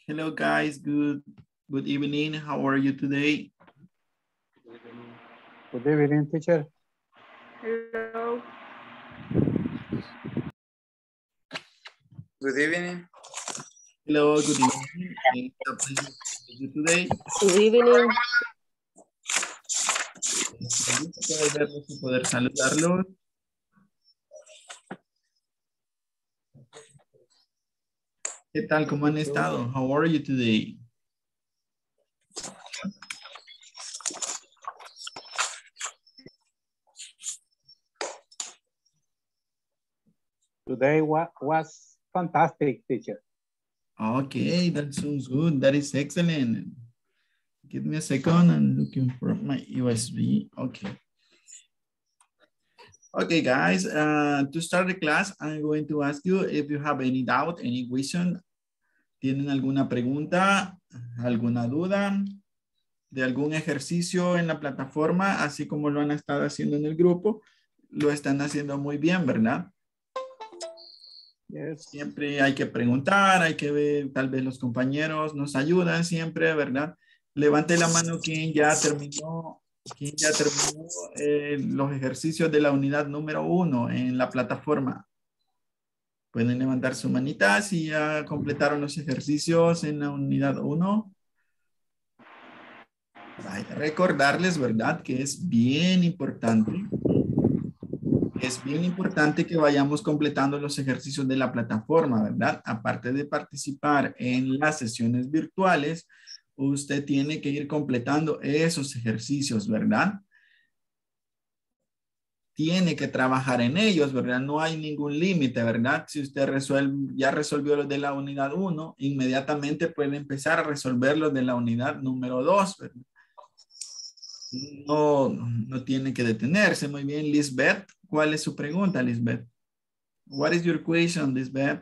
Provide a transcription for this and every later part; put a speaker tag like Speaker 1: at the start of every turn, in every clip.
Speaker 1: Hello guys, good evening. How are you today?
Speaker 2: Good evening, teacher.
Speaker 3: Hello.
Speaker 4: Good evening.
Speaker 1: Hello, good evening. It's a pleasure to meet you today.
Speaker 3: Good evening.
Speaker 1: Es un gusto poder verlos y poder saludarlos. ¿Qué tal? ¿Cómo han estado? How are you today?
Speaker 2: Today was fantastic, teacher.
Speaker 1: Okay, that sounds good. That is excellent. Give me a second. I'm looking for my USB. Okay. Okay, guys, to start the class, I'm going to ask you if you have any doubt, any question. ¿Tienen alguna pregunta, alguna duda de algún ejercicio en la plataforma, así como lo han estado haciendo en el grupo? Lo están haciendo muy bien, ¿verdad?
Speaker 2: Yes.
Speaker 1: Siempre hay que preguntar, hay que ver, tal vez los compañeros nos ayudan siempre, ¿verdad? Levante la mano quien ya terminó los ejercicios de la unidad número 1 en la plataforma. Pueden levantar su manita si ya completaron los ejercicios en la unidad 1. Hay que recordarles, ¿verdad? Que es bien importante. Es bien importante que vayamos completando los ejercicios de la plataforma, ¿verdad? Aparte de participar en las sesiones virtuales, usted tiene que ir completando esos ejercicios, ¿verdad? Tiene que trabajar en ellos, ¿verdad? No hay ningún límite, ¿verdad? Si usted ya resolvió los de la unidad 1, inmediatamente puede empezar a resolver los de la unidad número 2, ¿verdad? No tiene que detenerse. Muy bien, Lisbeth. ¿Cuál es su pregunta, Lisbeth? What is your question, Lisbeth?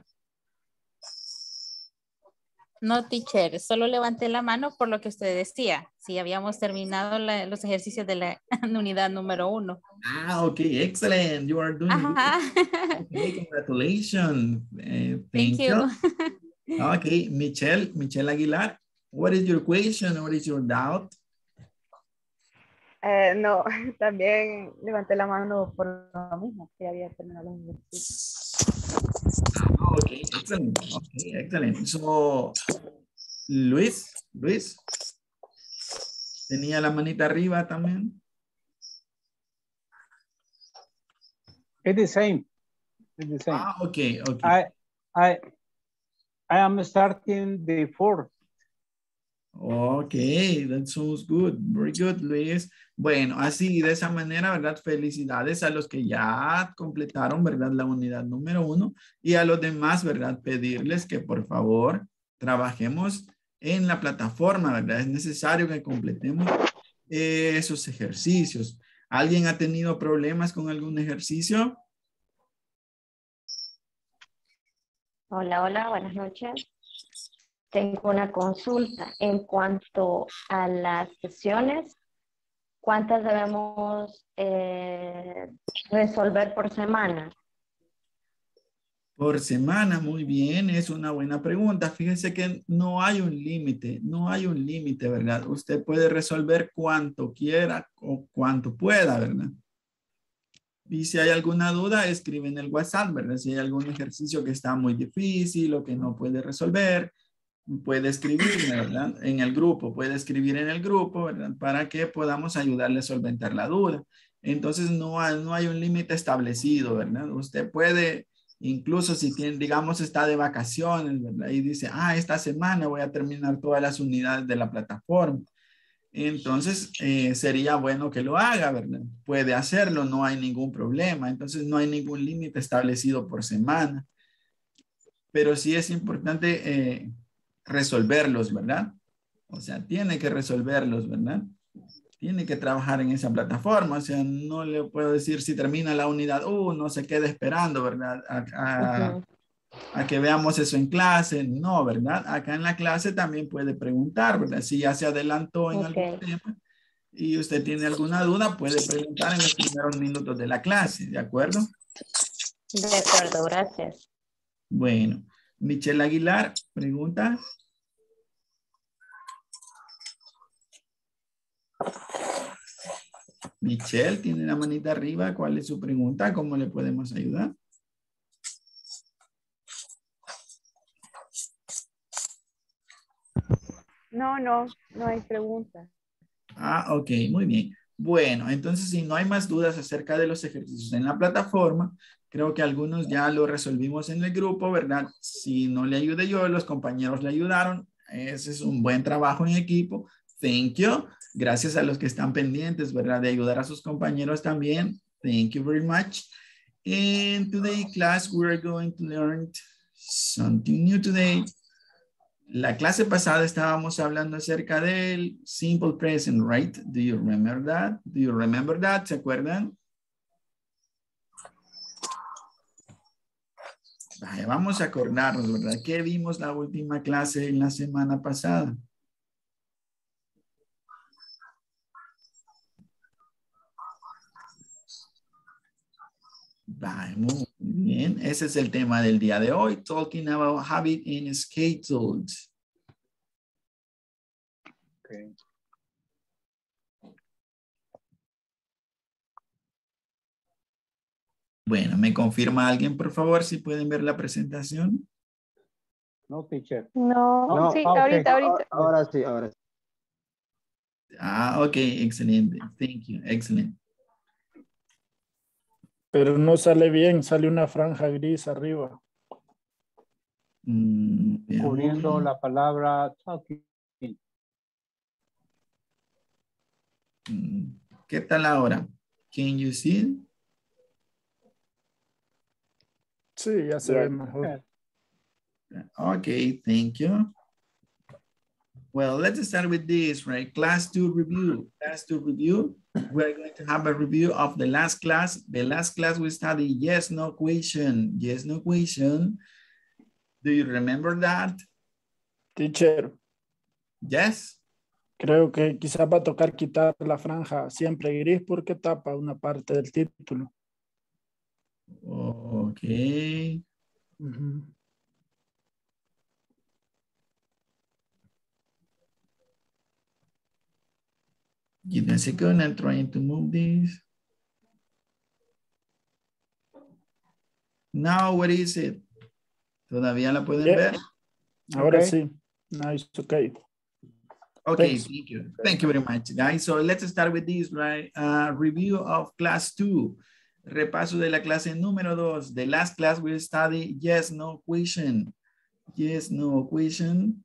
Speaker 5: No, teacher, solo levanté la mano por lo que usted decía. Si habíamos terminado los ejercicios de la unidad número 1.
Speaker 1: Ah, okay, excellent. You are doing
Speaker 5: Ajá.
Speaker 1: good. Okay, congratulations.
Speaker 5: Thank you.
Speaker 1: Okay, Michelle Aguilar. What is your question? What is your doubt?
Speaker 3: No, también levanté la mano por lo mismo, que había terminado los ejercicios.
Speaker 1: Okay, excellent. Okay, excellent. So, Luis, tenía la manita arriba también.
Speaker 2: It's the same. It's the same.
Speaker 1: Ah, okay, okay.
Speaker 2: I am starting the 4th.
Speaker 1: Okay, that sounds good. Very good, Luis. Bueno, así de esa manera, ¿verdad? Felicidades a los que ya completaron, ¿verdad? La unidad número 1 y a los demás, ¿verdad? Pedirles que por favor trabajemos en la plataforma, ¿verdad? Es necesario que completemos esos ejercicios. ¿Alguien ha tenido problemas con algún ejercicio?
Speaker 6: Hola, buenas noches. Tengo una consulta en cuanto a las sesiones. ¿Cuántas debemos resolver por semana?
Speaker 1: Por semana, muy bien, es una buena pregunta. Fíjense que no hay un límite, ¿verdad? Usted puede resolver cuanto quiera o cuanto pueda, ¿verdad? Y si hay alguna duda, escribe en el WhatsApp, ¿verdad? Si hay algún ejercicio que está muy difícil o que no puede resolver, puede escribirme, ¿verdad? En el grupo, puede escribir en el grupo, ¿verdad? Para que podamos ayudarle a solventar la duda. Entonces, no hay un límite establecido, ¿verdad? Usted puede, incluso si tiene, digamos, está de vacaciones, ¿verdad? Y dice, esta semana voy a terminar todas las unidades de la plataforma. Entonces, sería bueno que lo haga, ¿verdad? Puede hacerlo, no hay ningún problema. Entonces, no hay ningún límite establecido por semana. Pero sí es importante resolverlos, ¿verdad? O sea, tiene que resolverlos, ¿verdad? Tiene que trabajar en esa plataforma. O sea, no le puedo decir si termina la unidad, no se quede esperando, ¿verdad? A que veamos eso en clase. No, ¿verdad? Acá en la clase también puede preguntar, ¿verdad? Si ya se adelantó en algún tema y usted tiene alguna duda, puede preguntar en los primeros minutos de la clase, ¿de acuerdo?
Speaker 6: De acuerdo, gracias.
Speaker 1: Bueno, Michelle Aguilar, pregunta. Michelle tiene la manita arriba. ¿Cuál es su pregunta? ¿Cómo le podemos ayudar?
Speaker 3: No hay preguntas.
Speaker 1: Ah, ok, muy bien. Bueno, entonces si no hay más dudas acerca de los ejercicios en la plataforma, creo que algunos ya lo resolvimos en el grupo, ¿verdad? Si no le ayudé yo, los compañeros le ayudaron. Ese es un buen trabajo en equipo. Thank you. Gracias a los que están pendientes, ¿verdad? De ayudar a sus compañeros también. Thank you very much. In today's class, we're going to learn something new today. La clase pasada estábamos hablando acerca del simple present, right? Do you remember that? Do you remember that? ¿Se acuerdan? Vaya, vamos a acordarnos, ¿verdad? ¿Qué vimos la última clase en la semana pasada? Vaya, muy bien. Ese es el tema del día de hoy. Talking about habit and schedules.
Speaker 2: Okay.
Speaker 1: Bueno, ¿me confirma alguien, por favor, si pueden ver la presentación?
Speaker 2: No, teacher.
Speaker 3: No,
Speaker 2: No,
Speaker 3: sí,
Speaker 2: okay.
Speaker 3: ahorita.
Speaker 4: Ahora sí, ahora sí.
Speaker 1: Ah, ok, excelente. Thank you, excelente.
Speaker 7: Pero no sale bien, sale una franja gris arriba.
Speaker 2: Cubriendo la palabra talking.
Speaker 1: ¿Qué tal ahora? Can you see?
Speaker 7: Sí, ya se ve mejor.
Speaker 1: Okay, thank you. Well, let's start with this, right? Class 2 review. Class 2 review. We're going to have a review of the last class. The last class we studied yes, no question. Yes, no question. Do you remember that?
Speaker 7: Teacher,
Speaker 1: Yes.
Speaker 7: creo que quizás va a tocar quitar la franja siempre gris porque tapa una parte del título.
Speaker 1: Okay. Give me a second. I'm trying to move this. Now, what is it? ¿Todavía la pueden ver?
Speaker 7: Ahora
Speaker 2: Okay.
Speaker 7: sí. Nice, okay.
Speaker 1: Okay,
Speaker 7: Thanks.
Speaker 1: thank you. Thank you very much, guys. So let's start with this, right? Review of class 2. Repaso de la clase número 2. The last class we study yes, no question. Yes, no question.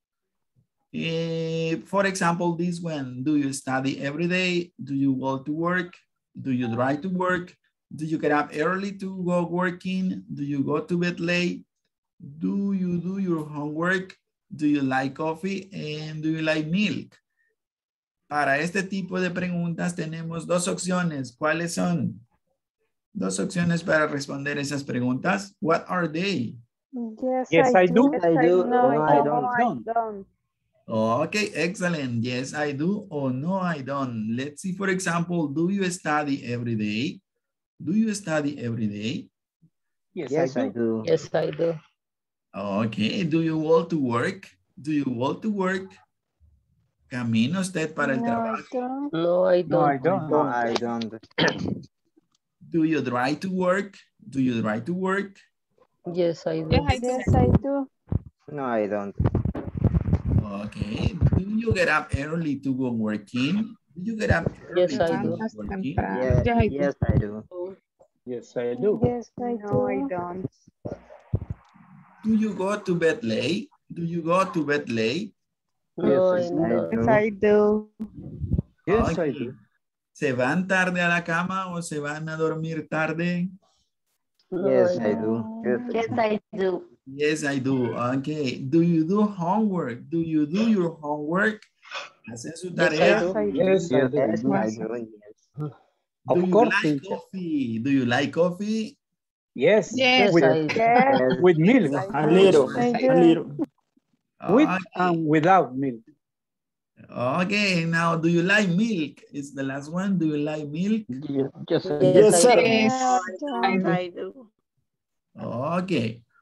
Speaker 1: For example, this one, do you study every day? Do you go to work? Do you drive to work? Do you get up early to go working? Do you go to bed late? Do you do your homework? Do you like coffee? And do you like milk? Para este tipo de preguntas tenemos dos opciones. ¿Cuáles son? Dos opciones para responder esas preguntas. What are they?
Speaker 2: Yes, I do.
Speaker 4: Yes, I do.
Speaker 3: No,
Speaker 4: I
Speaker 3: don't.
Speaker 1: Okay, excellent. Yes, I do or no, I don't. Let's see, for example, do you study every day? Do you study every day?
Speaker 4: Yes, I do.
Speaker 6: Yes, I do.
Speaker 1: Okay, do you go to work? Do you go to work? ¿Camina usted para el trabajo?
Speaker 6: No, I
Speaker 2: No, I
Speaker 6: don't.
Speaker 2: don't.
Speaker 4: No, I don't.
Speaker 1: Do you drive to work? Do you drive to work?
Speaker 6: Yes, I do.
Speaker 3: Yes, I do.
Speaker 4: No, I don't.
Speaker 1: Okay, do you get up early to go working? Do you get up early
Speaker 6: Yes, I
Speaker 1: to go
Speaker 6: do.
Speaker 1: working?
Speaker 4: Yes, I do.
Speaker 2: Yes, I do.
Speaker 3: Yes, I do. No, I don't.
Speaker 1: Do you go to bed late? Do you go to bed late?
Speaker 6: No, I
Speaker 4: Yes,
Speaker 6: don't.
Speaker 3: Yes, I do.
Speaker 2: Yes, I
Speaker 1: Okay.
Speaker 2: do.
Speaker 1: ¿Se van tarde a la cama o se van a dormir tarde?
Speaker 6: No,
Speaker 4: Yes,
Speaker 6: I
Speaker 4: I
Speaker 6: don't.
Speaker 4: do.
Speaker 6: Yes, I do.
Speaker 1: Yes, I do. Okay. Do you do homework? Do you do your homework? ¿Hacen su
Speaker 6: Yes, I
Speaker 1: tarea?
Speaker 6: do.
Speaker 2: Yes, I
Speaker 4: Yes,
Speaker 2: do.
Speaker 4: I do. I do. Yes.
Speaker 1: Do
Speaker 2: Of
Speaker 1: you
Speaker 2: course,
Speaker 1: like
Speaker 2: teacher.
Speaker 1: coffee? Do you like coffee?
Speaker 2: Yes.
Speaker 6: Yes,
Speaker 2: With,
Speaker 6: I do.
Speaker 3: Yes,
Speaker 2: with milk.
Speaker 7: A little,
Speaker 3: I
Speaker 7: a
Speaker 3: do.
Speaker 7: little.
Speaker 2: With
Speaker 1: Okay.
Speaker 2: and without milk.
Speaker 1: Okay, now do you like milk? Is the last one. Do you like milk?
Speaker 4: Yes, I do.
Speaker 7: Yes, sir.
Speaker 3: Yes,
Speaker 6: I do.
Speaker 1: Okay.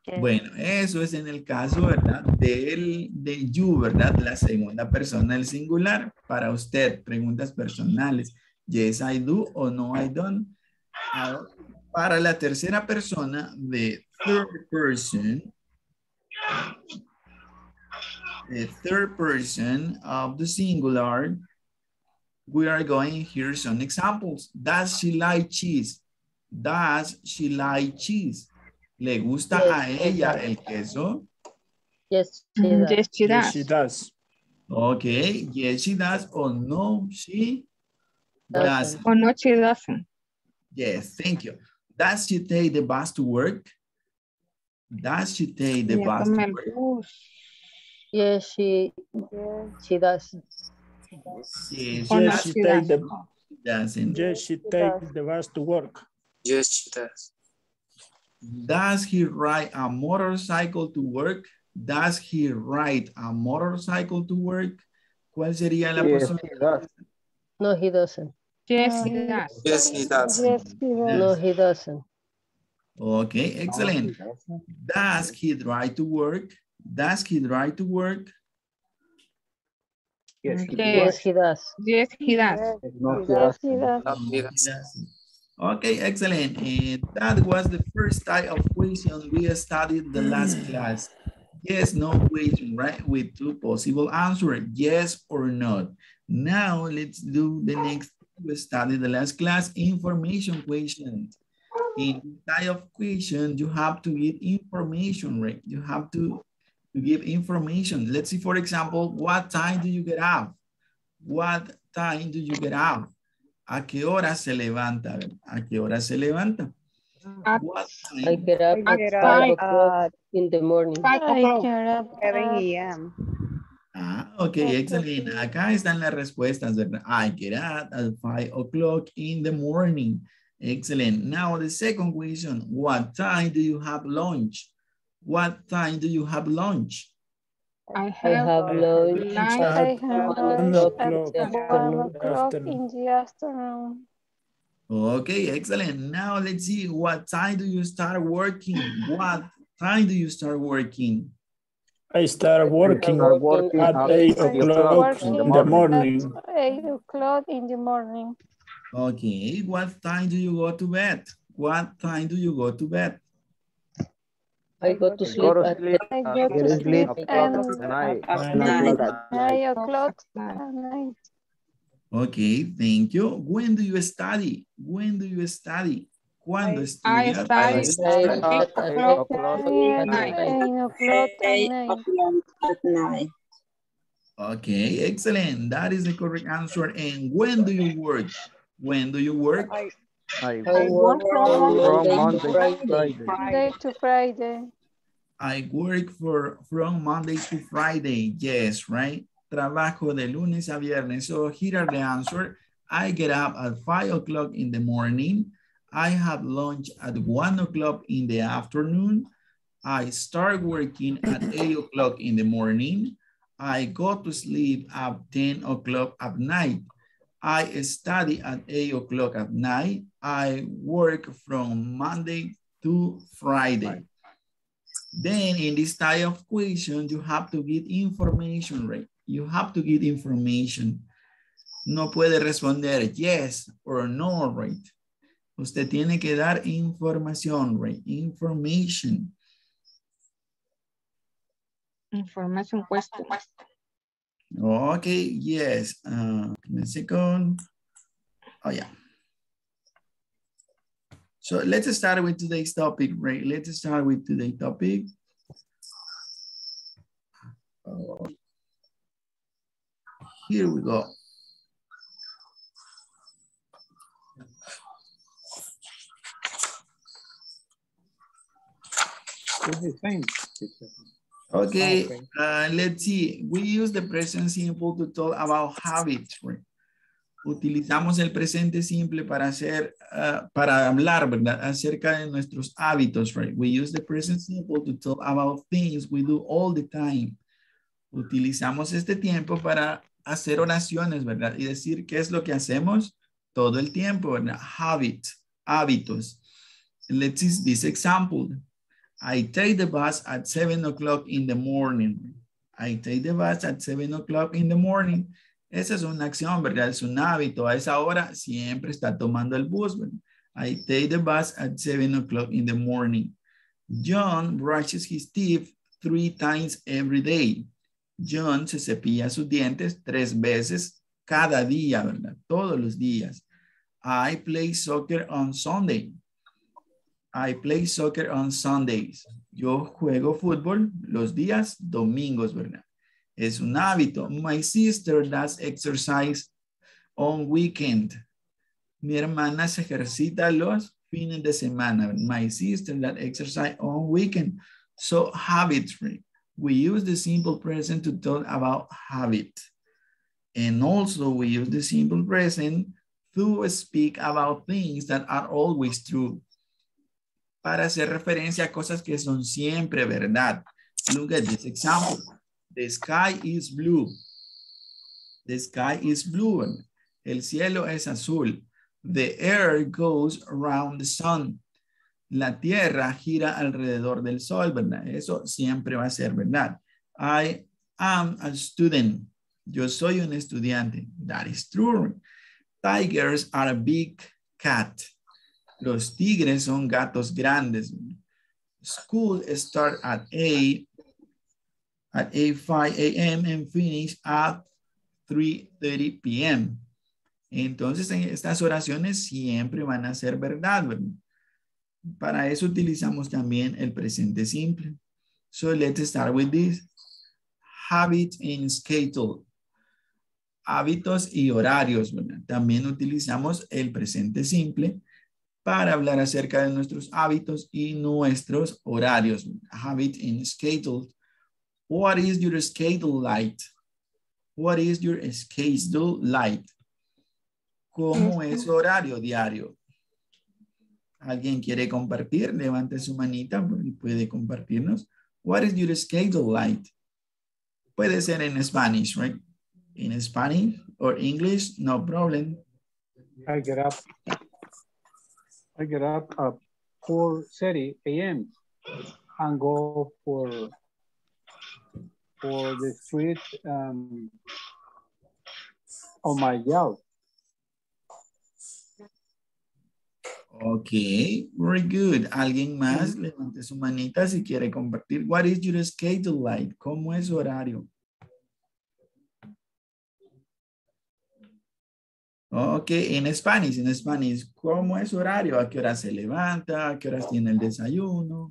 Speaker 6: Yes.
Speaker 1: Bueno, eso es en el caso, ¿verdad? De you, ¿verdad? La segunda persona del singular. Para usted, preguntas personales. Yes, I do o no, I don't. Ahora, para la tercera persona de third person, the third person of the singular, we are going here some examples. Does she like cheese? Does she like cheese? ¿Le gusta a ella el queso?
Speaker 8: Yes, she does.
Speaker 3: Yes, she
Speaker 7: Yes,
Speaker 3: does.
Speaker 7: she does.
Speaker 1: Okay, yes, she does or no, she doesn't.
Speaker 3: Or no, she doesn't.
Speaker 1: Yes, thank you. Does she take the bus to work? Does she take the
Speaker 3: Ella
Speaker 1: bus
Speaker 3: toma
Speaker 1: to
Speaker 3: el
Speaker 1: work?
Speaker 3: bus.
Speaker 8: Yes, she does.
Speaker 1: Yes,
Speaker 3: Or no,
Speaker 7: Yes,
Speaker 3: she
Speaker 7: she takes
Speaker 3: doesn't.
Speaker 7: the
Speaker 1: doesn't.
Speaker 7: yes, she takes the bus to work.
Speaker 9: Yes, she does.
Speaker 1: Does he ride a motorcycle to work? Does he ride a motorcycle to work? ¿Cuál sería la
Speaker 2: Yes,
Speaker 1: persona?
Speaker 2: he does.
Speaker 8: No, he doesn't.
Speaker 3: Yes, he does.
Speaker 9: Yes, he does.
Speaker 8: No, he doesn't.
Speaker 1: Okay, excellent. Does he drive to work? Does he drive to work?
Speaker 2: Yes, he
Speaker 8: Yes, he does.
Speaker 3: Yes, he does.
Speaker 2: does. No, he does.
Speaker 9: No,
Speaker 1: He
Speaker 9: he does.
Speaker 1: doesn't. Okay, excellent. That was the first type of question we studied the last class. Yes, no question, right? With two possible answers, yes or not. Now let's do the next. We studied the last class, information question. In this type of question, you have to give information, right? You have to give information. Let's see, for example, what time do you get up? What time do you get up? ¿A qué hora se levanta? ¿A qué hora se levanta? What
Speaker 8: I
Speaker 1: time?
Speaker 8: get up
Speaker 3: I
Speaker 8: at
Speaker 3: get
Speaker 8: 5
Speaker 3: up
Speaker 8: o'clock in the morning.
Speaker 3: 5 o'clock.
Speaker 6: 7
Speaker 3: a.m.
Speaker 1: Ok, excelente. Acá están las respuestas, ¿verdad? I get up at 5 o'clock in the morning. Excellent. Now the second question, what time do you have lunch? What time do you have lunch?
Speaker 3: I
Speaker 8: I have lunch
Speaker 3: lunch
Speaker 8: at 1 o'clock in the afternoon.
Speaker 6: in the afternoon.
Speaker 1: Okay, excellent. Now let's see, what time do you start working? What time do you start working?
Speaker 7: I start working at 8 o'clock in the morning.
Speaker 6: 8 o'clock in the morning.
Speaker 1: Okay, what time do you go to bed? What time do you go to bed?
Speaker 8: I go to sleep
Speaker 2: Go to
Speaker 8: at
Speaker 2: sleep.
Speaker 6: I
Speaker 2: Go
Speaker 6: go
Speaker 2: to
Speaker 6: to
Speaker 2: sleep
Speaker 6: sleep
Speaker 2: and
Speaker 6: and
Speaker 2: night.
Speaker 6: 9 o'clock at night.
Speaker 1: Okay, thank you. When do you study? When do you study? ¿Cuándo
Speaker 3: I
Speaker 1: estudias?
Speaker 3: study
Speaker 8: I
Speaker 3: at
Speaker 8: start
Speaker 3: 8
Speaker 8: at
Speaker 3: o'clock
Speaker 8: 8 o'clock
Speaker 6: At
Speaker 8: at night.
Speaker 6: 9 o'clock at night.
Speaker 1: Okay, excellent. That is the correct answer. And when do you work? When do you work?
Speaker 2: I
Speaker 8: I work from Monday to Friday.
Speaker 6: Monday to Friday.
Speaker 1: I work from Monday to Friday. Yes, right? Trabajo de lunes a viernes. So here are the answer. I get up at 5 o'clock in the morning. I have lunch at 1 o'clock in the afternoon. I start working at 8 o'clock in the morning. I go to sleep at 10 o'clock at night. I study at 8 o'clock at night. I work from Monday to Friday. Then in this type of question, you have to give information, right? You have to give information. No puede responder yes or no, right? Usted tiene que dar información, right? Information.
Speaker 3: Information question.
Speaker 1: Okay, yes. Give me a second. Oh, yeah. So let's start with today's topic, right? Let's start with today's topic. Here we go.
Speaker 2: It's the same.
Speaker 1: Okay, let's see. We use the present simple to talk about habits, right? Utilizamos el presente simple para hacer, para hablar, ¿verdad? Acerca de nuestros hábitos, right? We use the present simple to talk about things we do all the time. Utilizamos este tiempo para hacer oraciones, ¿verdad? Y decir qué es lo que hacemos todo el tiempo, ¿verdad? Habits, hábitos. Let's use this example. I take the bus at 7 o'clock in the morning. I take the bus at 7 o'clock in the morning. Esa es una acción, ¿verdad? Es un hábito. A esa hora siempre está tomando el bus, ¿verdad? I take the bus at 7 o'clock in the morning. John brushes his teeth 3 times every day. John se cepilla sus dientes 3 veces cada día, ¿verdad? Todos los días. I play soccer on Sunday. I play soccer on Sundays. Yo juego fútbol los días domingos, ¿verdad? Es un hábito. My sister does exercise on weekend. Mi hermana se ejercita los fines de semana. My sister does exercise on weekend. So habit-free. We use the simple present to talk about habit. And also we use the simple present to speak about things that are always true. Para hacer referencia a cosas que son siempre verdad. Look at this example. The sky is blue. The sky is blue. El cielo es azul. The air goes around the sun. La tierra gira alrededor del sol, ¿verdad? Eso siempre va a ser verdad. I am a student. Yo soy un estudiante. That is true. Tigers are a big cat. Los tigres son gatos grandes. School starts at 5 a.m. and finish at 3:30 p.m. Entonces, estas oraciones siempre van a ser verdad, ¿verdad? Para eso utilizamos también el presente simple. So, let's start with this. Habit and schedule. Hábitos y horarios, ¿verdad? También utilizamos el presente simple para hablar acerca de nuestros hábitos y nuestros horarios. Habit and schedule. What is your schedule like? What is your schedule like? ¿Cómo es su horario diario? ¿Alguien quiere compartir? Levante su manita y puede compartirnos. What is your schedule like? Puede ser en Spanish, right? In Spanish or English, no problem.
Speaker 2: I get up at 4:30 a.m. and go for the street on my job.
Speaker 1: Okay, very good. ¿Alguien más? Levante su manita si quiere compartir. What is your schedule like? ¿Cómo es su horario? Ok, en Spanish, ¿cómo es su horario? ¿A qué hora se levanta? ¿A qué horas tiene el desayuno?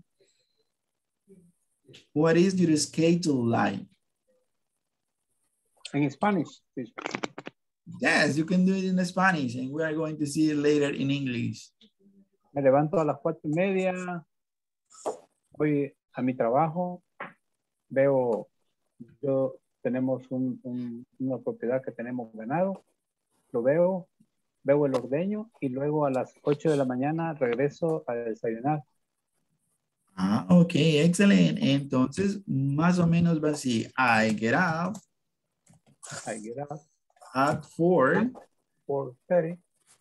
Speaker 1: What is your schedule like?
Speaker 2: In Spanish, please.
Speaker 1: Yes, you can do it in Spanish and we are going to see it later in English.
Speaker 2: Me levanto a las 4:30, voy a mi trabajo, tenemos una propiedad que tenemos ganado, lo veo el ordeño y luego a las 8 de la mañana regreso a desayunar.
Speaker 1: Ah, ok, excelente. Entonces, más o menos va así. I get up at 4:30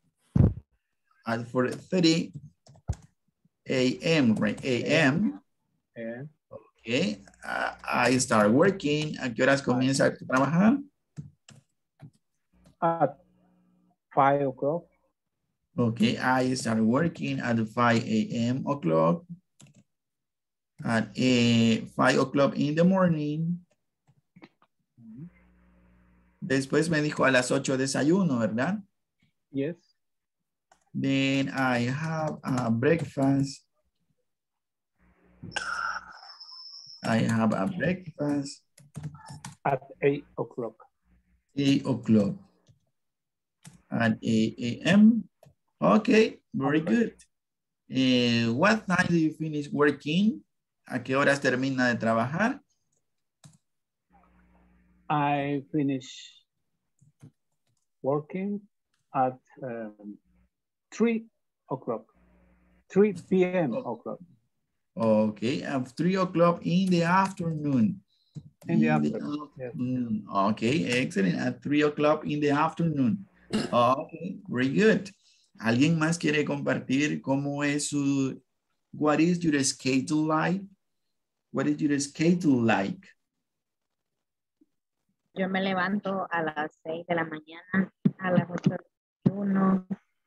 Speaker 1: a.m., right? A.m.
Speaker 2: Yeah.
Speaker 1: Okay. I start working. ¿A qué horas comienza a trabajar?
Speaker 2: At 5 o'clock.
Speaker 1: Okay, I start working at 5 a.m. o'clock. At 5 o'clock in the morning. Después me dijo a las 8 desayuno, ¿verdad?
Speaker 2: Yes.
Speaker 1: Then I have a breakfast. At
Speaker 2: 8 o'clock.
Speaker 1: 8 o'clock. At 8 a.m. Okay, very good. What time do you finish working? ¿A qué horas termina de trabajar?
Speaker 2: I finish working at 3 o'clock. 3 p.m. o'clock.
Speaker 1: Okay, at 3 o'clock in the afternoon.
Speaker 2: In the afternoon.
Speaker 1: Yes. Okay, excellent. At 3 o'clock in the afternoon. Okay, very good. ¿Alguien más quiere compartir cómo es su What is your schedule like? What is your schedule like?
Speaker 10: Yo me levanto a las 6 de la mañana, a las 8:01.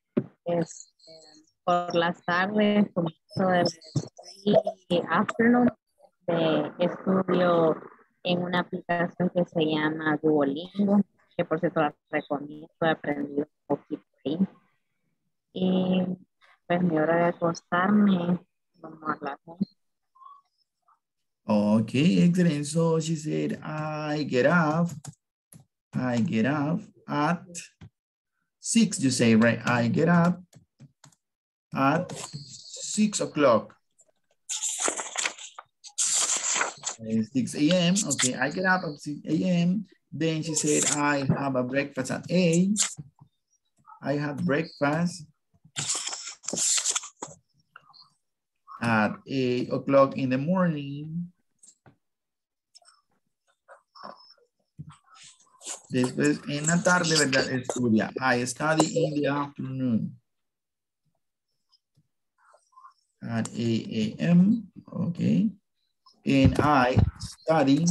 Speaker 10: Por las tardes, comienzo el afternoon, estudio en una aplicación que se llama Duolingo, que por cierto la recomiendo, he aprendido un poquito ahí. Y pues mi hora de acostarme, como a las 11.
Speaker 1: Okay, excellent. So she said, I get up at 6, you say, right? I get up at 6 o'clock. 6 a.m. Okay, I get up at 6 a.m. Then she said, I have a breakfast at 8. I have breakfast at 8 o'clock in the morning. Después, en la tarde, ¿verdad? Estudia. I study in the afternoon. At 8 a.m. Okay. And I study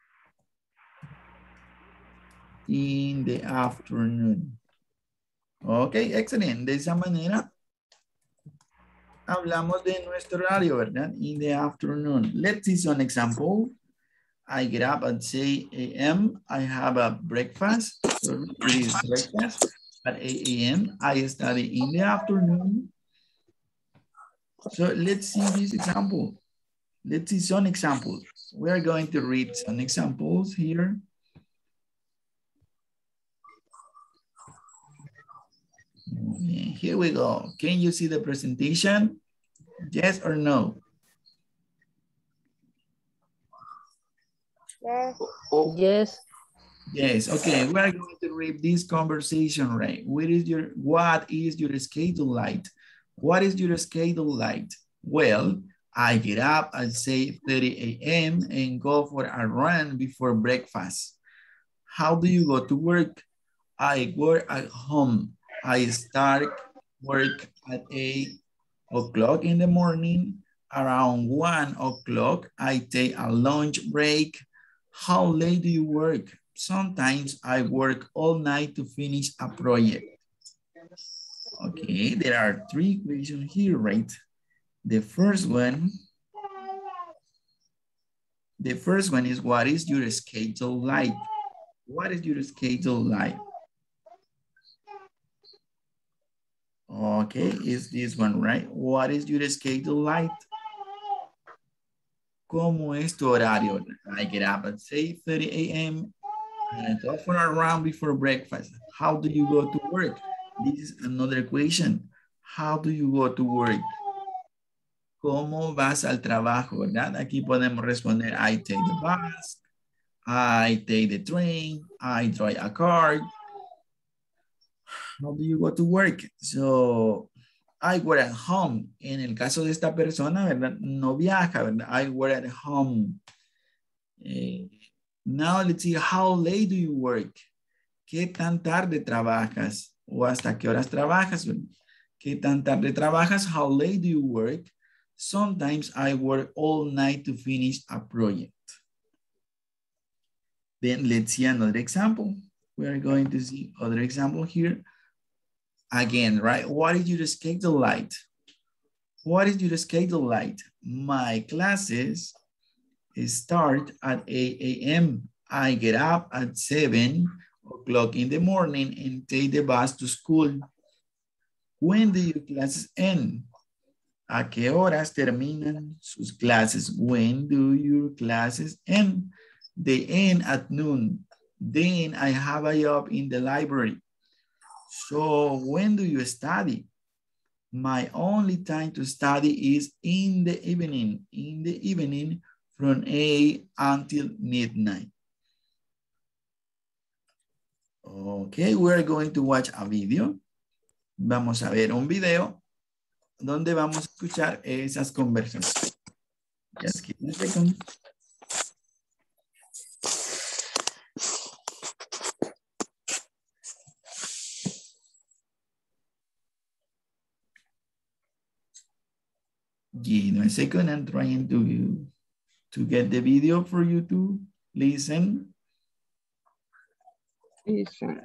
Speaker 1: in the afternoon. Okay, excelente. De esa manera, hablamos de nuestro horario, ¿verdad? In the afternoon. Let's see some example. I get up at 6 a.m. I have a breakfast. Breakfast at 8 a.m. I study in the afternoon. So let's see this example. Let's see some examples. We are going to read some examples here. Here we go. Can you see the presentation? Yes or no?
Speaker 3: Yes.
Speaker 8: Yes.
Speaker 1: Yes, okay, we are going to read this conversation, right? What is your schedule like? What is your schedule like? Well, I get up at 6:30 a.m. and go for a run before breakfast. How do you go to work? I work at home. I start work at 8 o'clock in the morning. Around 1 o'clock, I take a lunch break. How late do you work? Sometimes I work all night to finish a project. Okay, there are 3 questions here, right? The first one is, what is your schedule like? What is your schedule like? Okay, is this one, right? What is your schedule like? ¿Cómo es tu horario? I get up at 6:30 a.m. and I go for a run before breakfast. How do you go to work? This is another question. How do you go to work? ¿Cómo vas al trabajo, verdad? Aquí podemos responder, I take the bus, I take the train, I drive a car. How do you go to work? So, I work at home. En el caso de esta persona, ¿verdad? No viaja, ¿verdad? I work at home. Now, let's see, how late do you work? ¿Qué tan tarde trabajas? ¿O hasta qué horas trabajas? ¿Qué tan tarde trabajas? How late do you work? Sometimes I work all night to finish a project. Then let's see another example. We are going to see other example here. Again, right? What is your schedule like? What is your schedule like? My classes start at 8 a.m. I get up at 7 o'clock in the morning and take the bus to school. When do your classes end? ¿A qué horas terminan sus clases? When do your classes end? They end at noon. Then I have a job in the library. So when do you study? My only time to study is in the evening from 8 until midnight. Okay, we're going to watch a video. Vamos a ver un video donde vamos a escuchar esas conversaciones. Just give me a second. Give me a second. I'm trying to get the video for you to listen.
Speaker 4: Listen.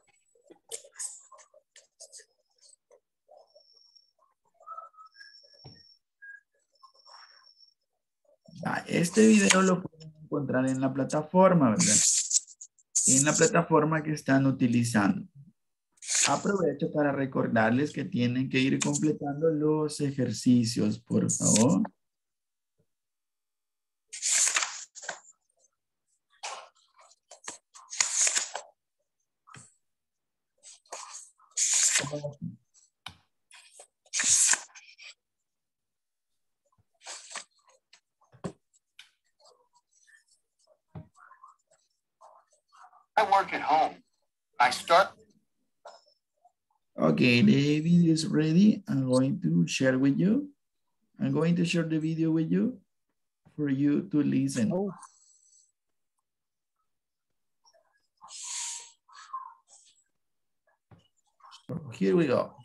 Speaker 1: Este video lo pueden encontrar en la plataforma, ¿verdad? En la plataforma que están utilizando. Aprovecho para recordarles que tienen que ir completando los ejercicios, por favor.
Speaker 11: I work at home. I start.
Speaker 1: Okay, the video is ready. I'm going to share with you. I'm going to share the video with you for you to listen.
Speaker 2: Oh.
Speaker 1: So here we go.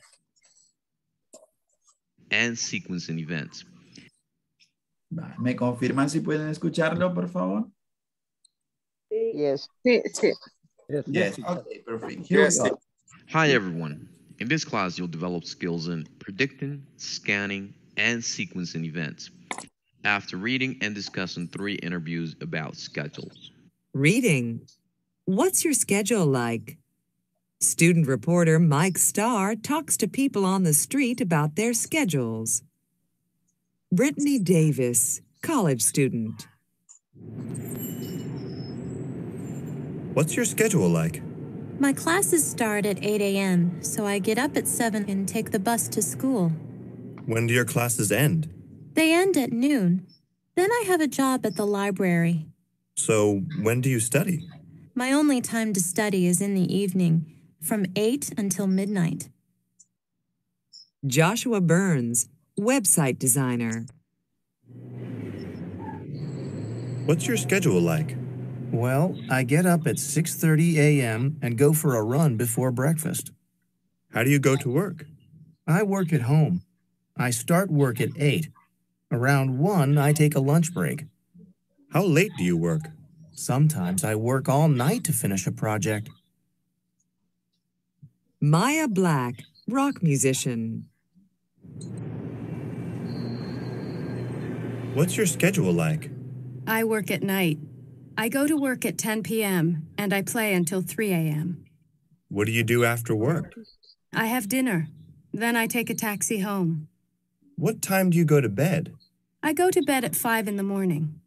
Speaker 12: And sequencing events.
Speaker 1: ¿Me confirman si pueden escucharlo, por favor?
Speaker 4: Yes.
Speaker 1: Yes. Okay, perfect. Here we go.
Speaker 12: Hi, everyone. In this class, you'll develop skills in predicting, scanning, and sequencing events after reading and discussing 3 interviews about schedules.
Speaker 13: Reading. What's your schedule like? Student reporter Mike Starr talks to people on the street about their schedules. Brittany Davis, college student.
Speaker 14: What's your schedule like?
Speaker 15: My classes start at 8 a.m., so I get up at 7 and take the bus to school.
Speaker 14: When do your classes end?
Speaker 15: They end at noon. Then I have a job at the library.
Speaker 14: So when do you study?
Speaker 15: My only time to study is in the evening, from 8 until midnight.
Speaker 13: Joshua Burns, website designer.
Speaker 14: What's your schedule like?
Speaker 16: Well, I get up at 6:30 a.m. and go for a run before breakfast.
Speaker 14: How do you go to work?
Speaker 16: I work at home. I start work at 8. Around 1, I take a lunch break.
Speaker 14: How late do you work?
Speaker 16: Sometimes I work all night to finish a project.
Speaker 13: Maya Black, rock musician.
Speaker 14: What's your schedule like?
Speaker 15: I work at night. I go to work at 10 p.m. and I play until 3 a.m.
Speaker 14: What do you do after work?
Speaker 15: I have dinner. Then I take a taxi home.
Speaker 14: What time do you go to bed?
Speaker 15: I go to bed at 5 in the morning.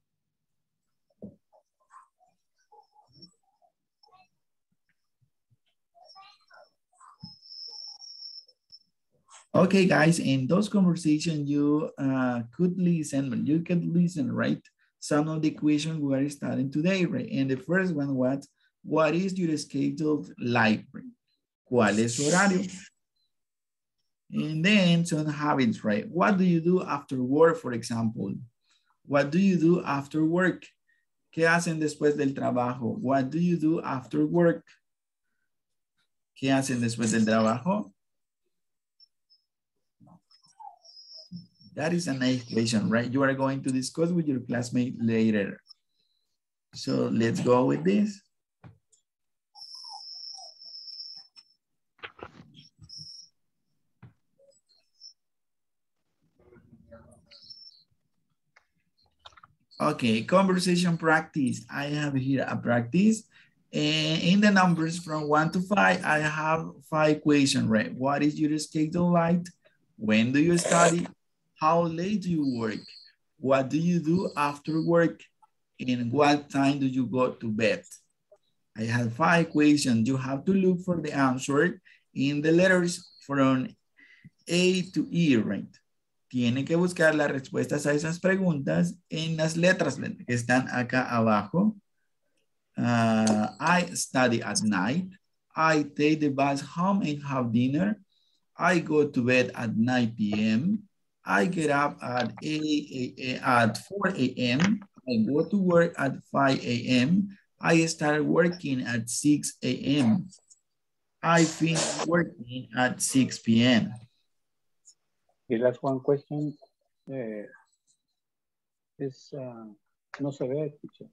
Speaker 1: Okay, guys, in those conversations, you could listen, right? Some of the questions we are studying today, right? And the first one was, what is your schedule like? ¿Cuál es su horario? And then some habits, right? What do you do after work, for example? What do you do after work? ¿Qué hacen después del trabajo? What do you do after work? ¿Qué hacen después del trabajo? That is a nice question, right? You are going to discuss with your classmate later. So let's go with this. Okay, conversation practice. I have here a practice. And in the numbers from 1 to 5, I have 5 questions, right? What is your schedule like? When do you study? How late do you work? What do you do after work? And what time do you go to bed? I have 5 questions. You have to look for the answer in the letters from A to E, right? Tienen que buscar las respuestas a esas preguntas en las letras que están acá abajo. I study at night. I take the bus home and have dinner. I go to bed at 9 p.m. I get up at 4 a.m. I go to work at 5 a.m. I start working at 6 a.m. I finish working at 6 p.m.
Speaker 2: The last one question, no se ve, teacher.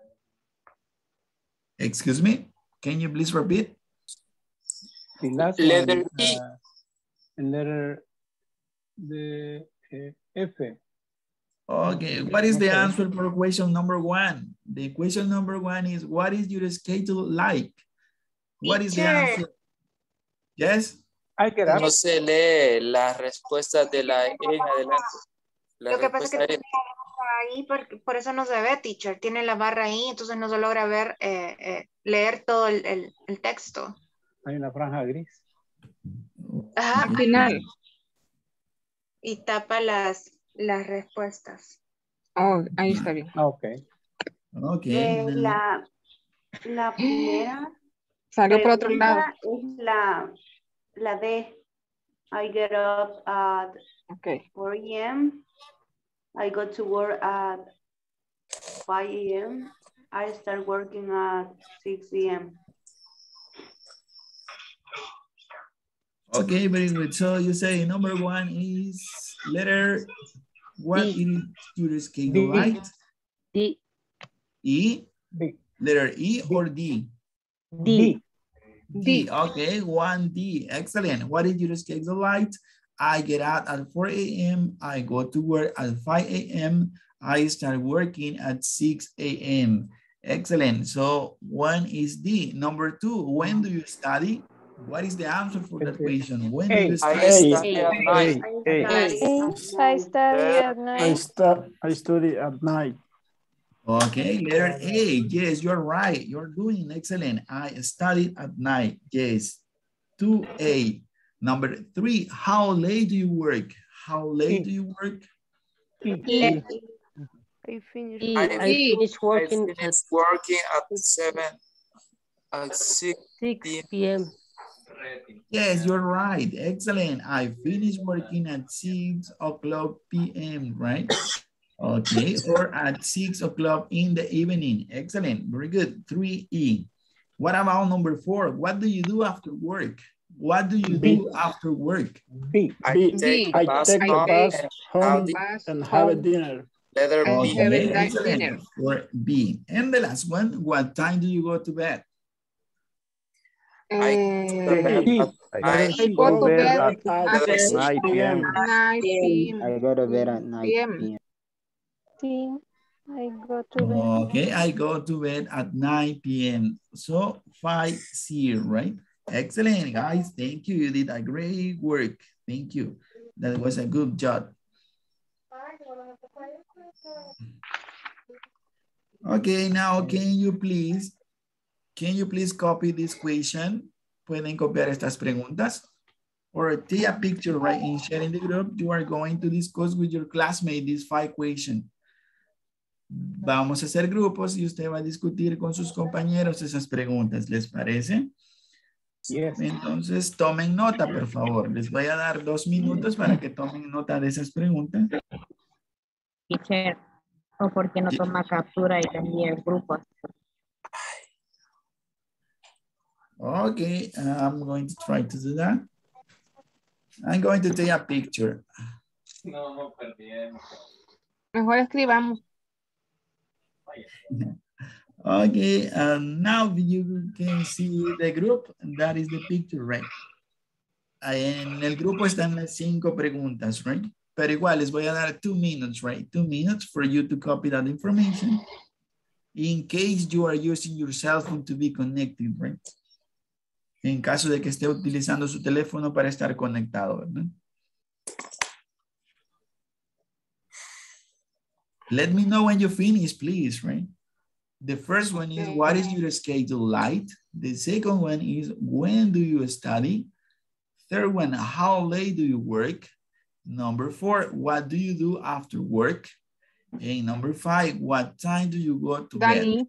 Speaker 1: Excuse me, can you please repeat?
Speaker 2: The last
Speaker 9: Letter
Speaker 2: one,
Speaker 9: E.
Speaker 2: letter the F.
Speaker 1: Okay, what is the answer for question number 1? The question number 1 is, what is your schedule like? What is the answer? Yes?
Speaker 9: No se lee la respuesta de la E en adelante.
Speaker 3: Lo que pasa es que tiene la barra ahí, por eso no se ve, teacher. Tiene la barra ahí, entonces no se logra ver, leer todo el texto.
Speaker 2: Hay una franja gris.
Speaker 3: Ajá.
Speaker 17: Al final.
Speaker 3: Y tapa las respuestas.
Speaker 17: Oh, ahí está bien.
Speaker 2: Ok.
Speaker 1: Okay.
Speaker 18: La primera.
Speaker 17: Salió por otro lado.
Speaker 18: Es la D. I get up at 4 a.m. I go to work at 5 a.m. I start working at 6 a.m.
Speaker 1: Okay, very good. So you say number 1 is letter, what is your schedule like?
Speaker 18: D.
Speaker 1: E?
Speaker 2: D.
Speaker 1: Letter E or D?
Speaker 18: D.
Speaker 1: D. Okay, 1D. Excellent. What is your schedule like? I get out at 4 a.m. I go to work at 5 a.m. I start working at 6 a.m. Excellent. So 1 is D. Number 2, when do you study? What is the answer for that question? When do you study?
Speaker 9: I study at night.
Speaker 6: I study at night.
Speaker 7: I study at night.
Speaker 1: Okay, letter A. Yes, you're right. You're doing excellent. I studied at night. Yes. 2A. Number 3, how late do you work? How late do you work?
Speaker 18: I finish working
Speaker 9: at 6
Speaker 18: p.m.
Speaker 1: Yes, you're right. Excellent. I finish working at 6 o'clock p.m., right? Okay, or at 6 o'clock in the evening. Excellent. Very good. 3E. What about number 4? What do you do after work? What do you do after work?
Speaker 7: I take a bus home and have a dinner.
Speaker 9: Letter B.
Speaker 1: Okay, excellent. For B. And the last one, what time do you go to bed?
Speaker 9: I
Speaker 17: go to bed at
Speaker 8: 9 p.m.
Speaker 17: 9 p.m.
Speaker 8: I go to bed at 9 p.m.
Speaker 6: I go to bed.
Speaker 1: Okay, I go to bed at 9 p.m. So 5-0, right? Excellent, guys. Thank you. You did a great work. Thank you. That was a good job. Okay, now can you please copy this question? ¿Pueden copiar estas preguntas? Or take a picture, right, and share in the group. You are going to discuss with your classmate these 5 questions. Vamos a hacer grupos y usted va a discutir con sus compañeros esas preguntas. ¿Les parece?
Speaker 2: Yes.
Speaker 1: Entonces, tomen nota, por favor. Les voy a dar 2 minutos para que tomen nota de esas preguntas.
Speaker 10: Teacher, o porque no toma captura y envía el grupo.
Speaker 1: Okay, I'm going to try to do that. I'm going to take a picture.
Speaker 17: Mejor escribamos.
Speaker 1: Okay, now you can see the group. That is the picture, right? En el grupo están las 5 preguntas, right? Pero igual les voy a dar 2 minutes, right? 2 minutes for you to copy that information in case you are using your cell phone to be connected, right? En caso de que esté utilizando su teléfono para estar conectado, ¿verdad? Let me know when you finish, please, right? The first one is, what is your schedule like? The second one is, when do you study? Third one, how late do you work? Number 4, what do you do after work? And number 5, what time do you go to bed?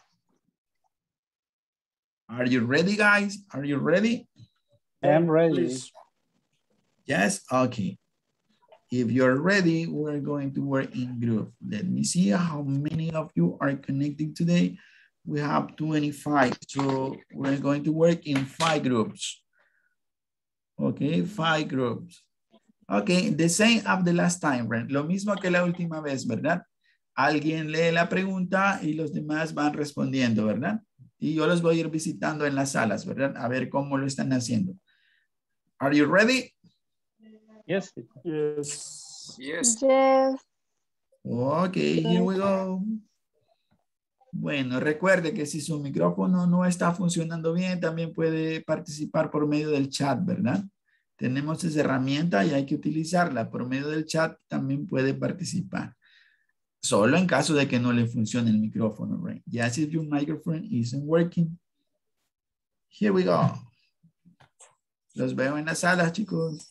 Speaker 1: Are you ready, guys? Are you ready?
Speaker 2: I'm ready.
Speaker 1: Yes? Okay. If you're ready, we're going to work in group. Let me see how many of you are connected today. We have 25, so we're going to work in 5 groups. Okay, 5 groups. Ok, the same as the last time, right? Lo mismo que la última vez, ¿verdad? Alguien lee la pregunta y los demás van respondiendo, ¿verdad? Y yo los voy a ir visitando en las salas, ¿verdad? A ver cómo lo están haciendo. Are you ready?
Speaker 2: Yes.
Speaker 7: Yes.
Speaker 9: Yes.
Speaker 18: Yes.
Speaker 1: Ok, here we go. Bueno, recuerde que si su micrófono no está funcionando bien, también puede participar por medio del chat, ¿verdad? Tenemos esa herramienta y hay que utilizarla. Por medio del chat también puede participar. Solo en caso de que no le funcione el micrófono, right? Yes, if your microphone isn't working. Here we go. Los veo en la sala, chicos.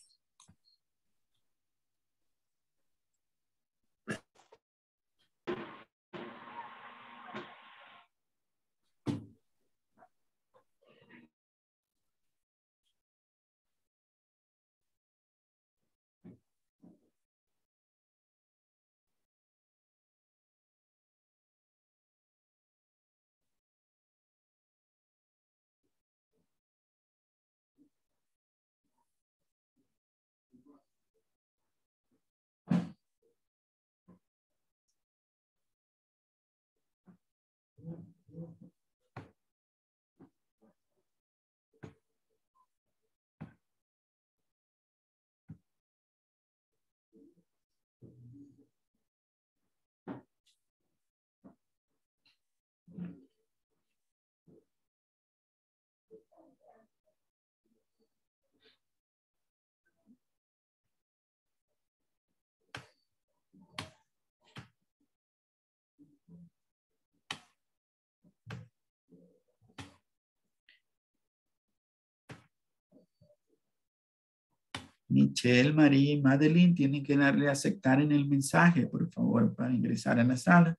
Speaker 1: Michelle, María y Madeline tienen que darle a aceptar en el mensaje, por favor, para ingresar a la sala.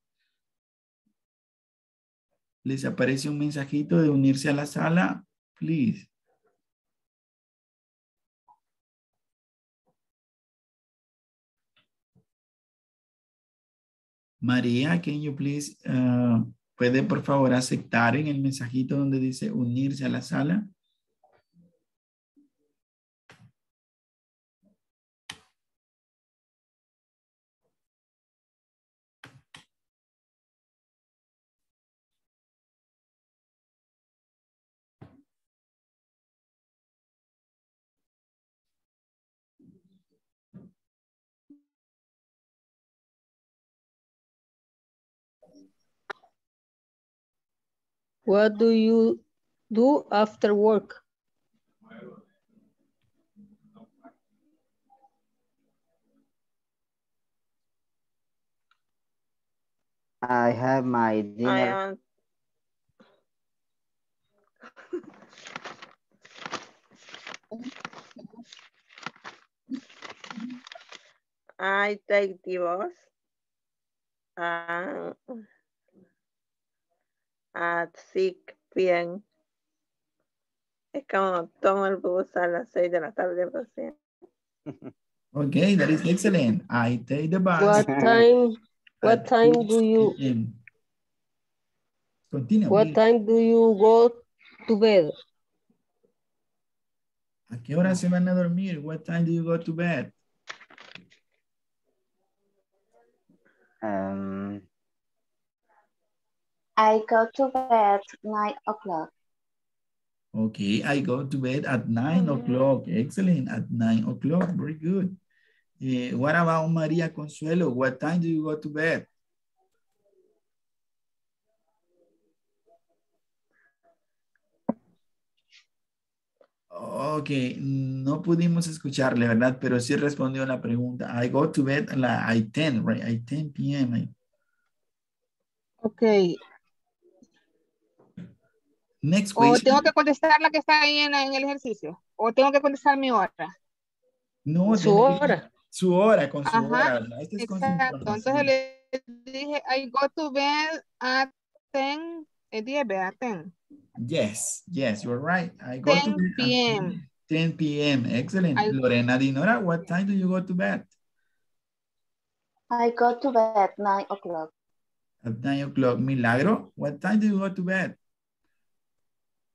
Speaker 1: Les aparece un mensajito de unirse a la sala, please. María, can you please, puede por favor aceptar en el mensajito donde dice unirse a la sala?
Speaker 19: What do you do after work?
Speaker 4: I have my dinner.
Speaker 20: I take the bus at 6 p.m. Es como tomo el bus a las 6 de la tarde.
Speaker 1: Okay, that is excellent. I take the bus.
Speaker 19: What time do you
Speaker 1: Continue,
Speaker 19: what
Speaker 1: please.
Speaker 19: time do you go to bed?
Speaker 1: ¿A qué hora se van a dormir? What time do you go to bed?
Speaker 18: I go to bed 9 o'clock.
Speaker 1: Okay, I go to bed at 9 o'clock. Excellent, at 9 o'clock. Very good. What about Maria Consuelo? What time do you go to bed? Ok, no pudimos escucharle, ¿verdad? Pero sí respondió la pregunta. I go to bed at 10, right? At 10 p.m.
Speaker 17: Ok.
Speaker 1: Next
Speaker 17: O
Speaker 1: question.
Speaker 17: tengo que contestar la que está ahí en el ejercicio. O tengo que contestar mi hora.
Speaker 1: No,
Speaker 19: su hora.
Speaker 1: Su hora, con su
Speaker 17: Ajá,
Speaker 1: hora, ¿verdad? Este es con su
Speaker 17: exacto.
Speaker 1: información.
Speaker 17: Entonces le dije, I go to bed at 10, 10, ¿verdad? 10.
Speaker 1: Yes, you're right. I go
Speaker 17: 10
Speaker 1: to bed
Speaker 17: p.m.
Speaker 1: at 10 p.m. Excellent. Lorena Dinora, what time do you go to bed?
Speaker 18: I go to bed 9 o'clock.
Speaker 1: At 9 o'clock. Milagro, what time do you go to bed?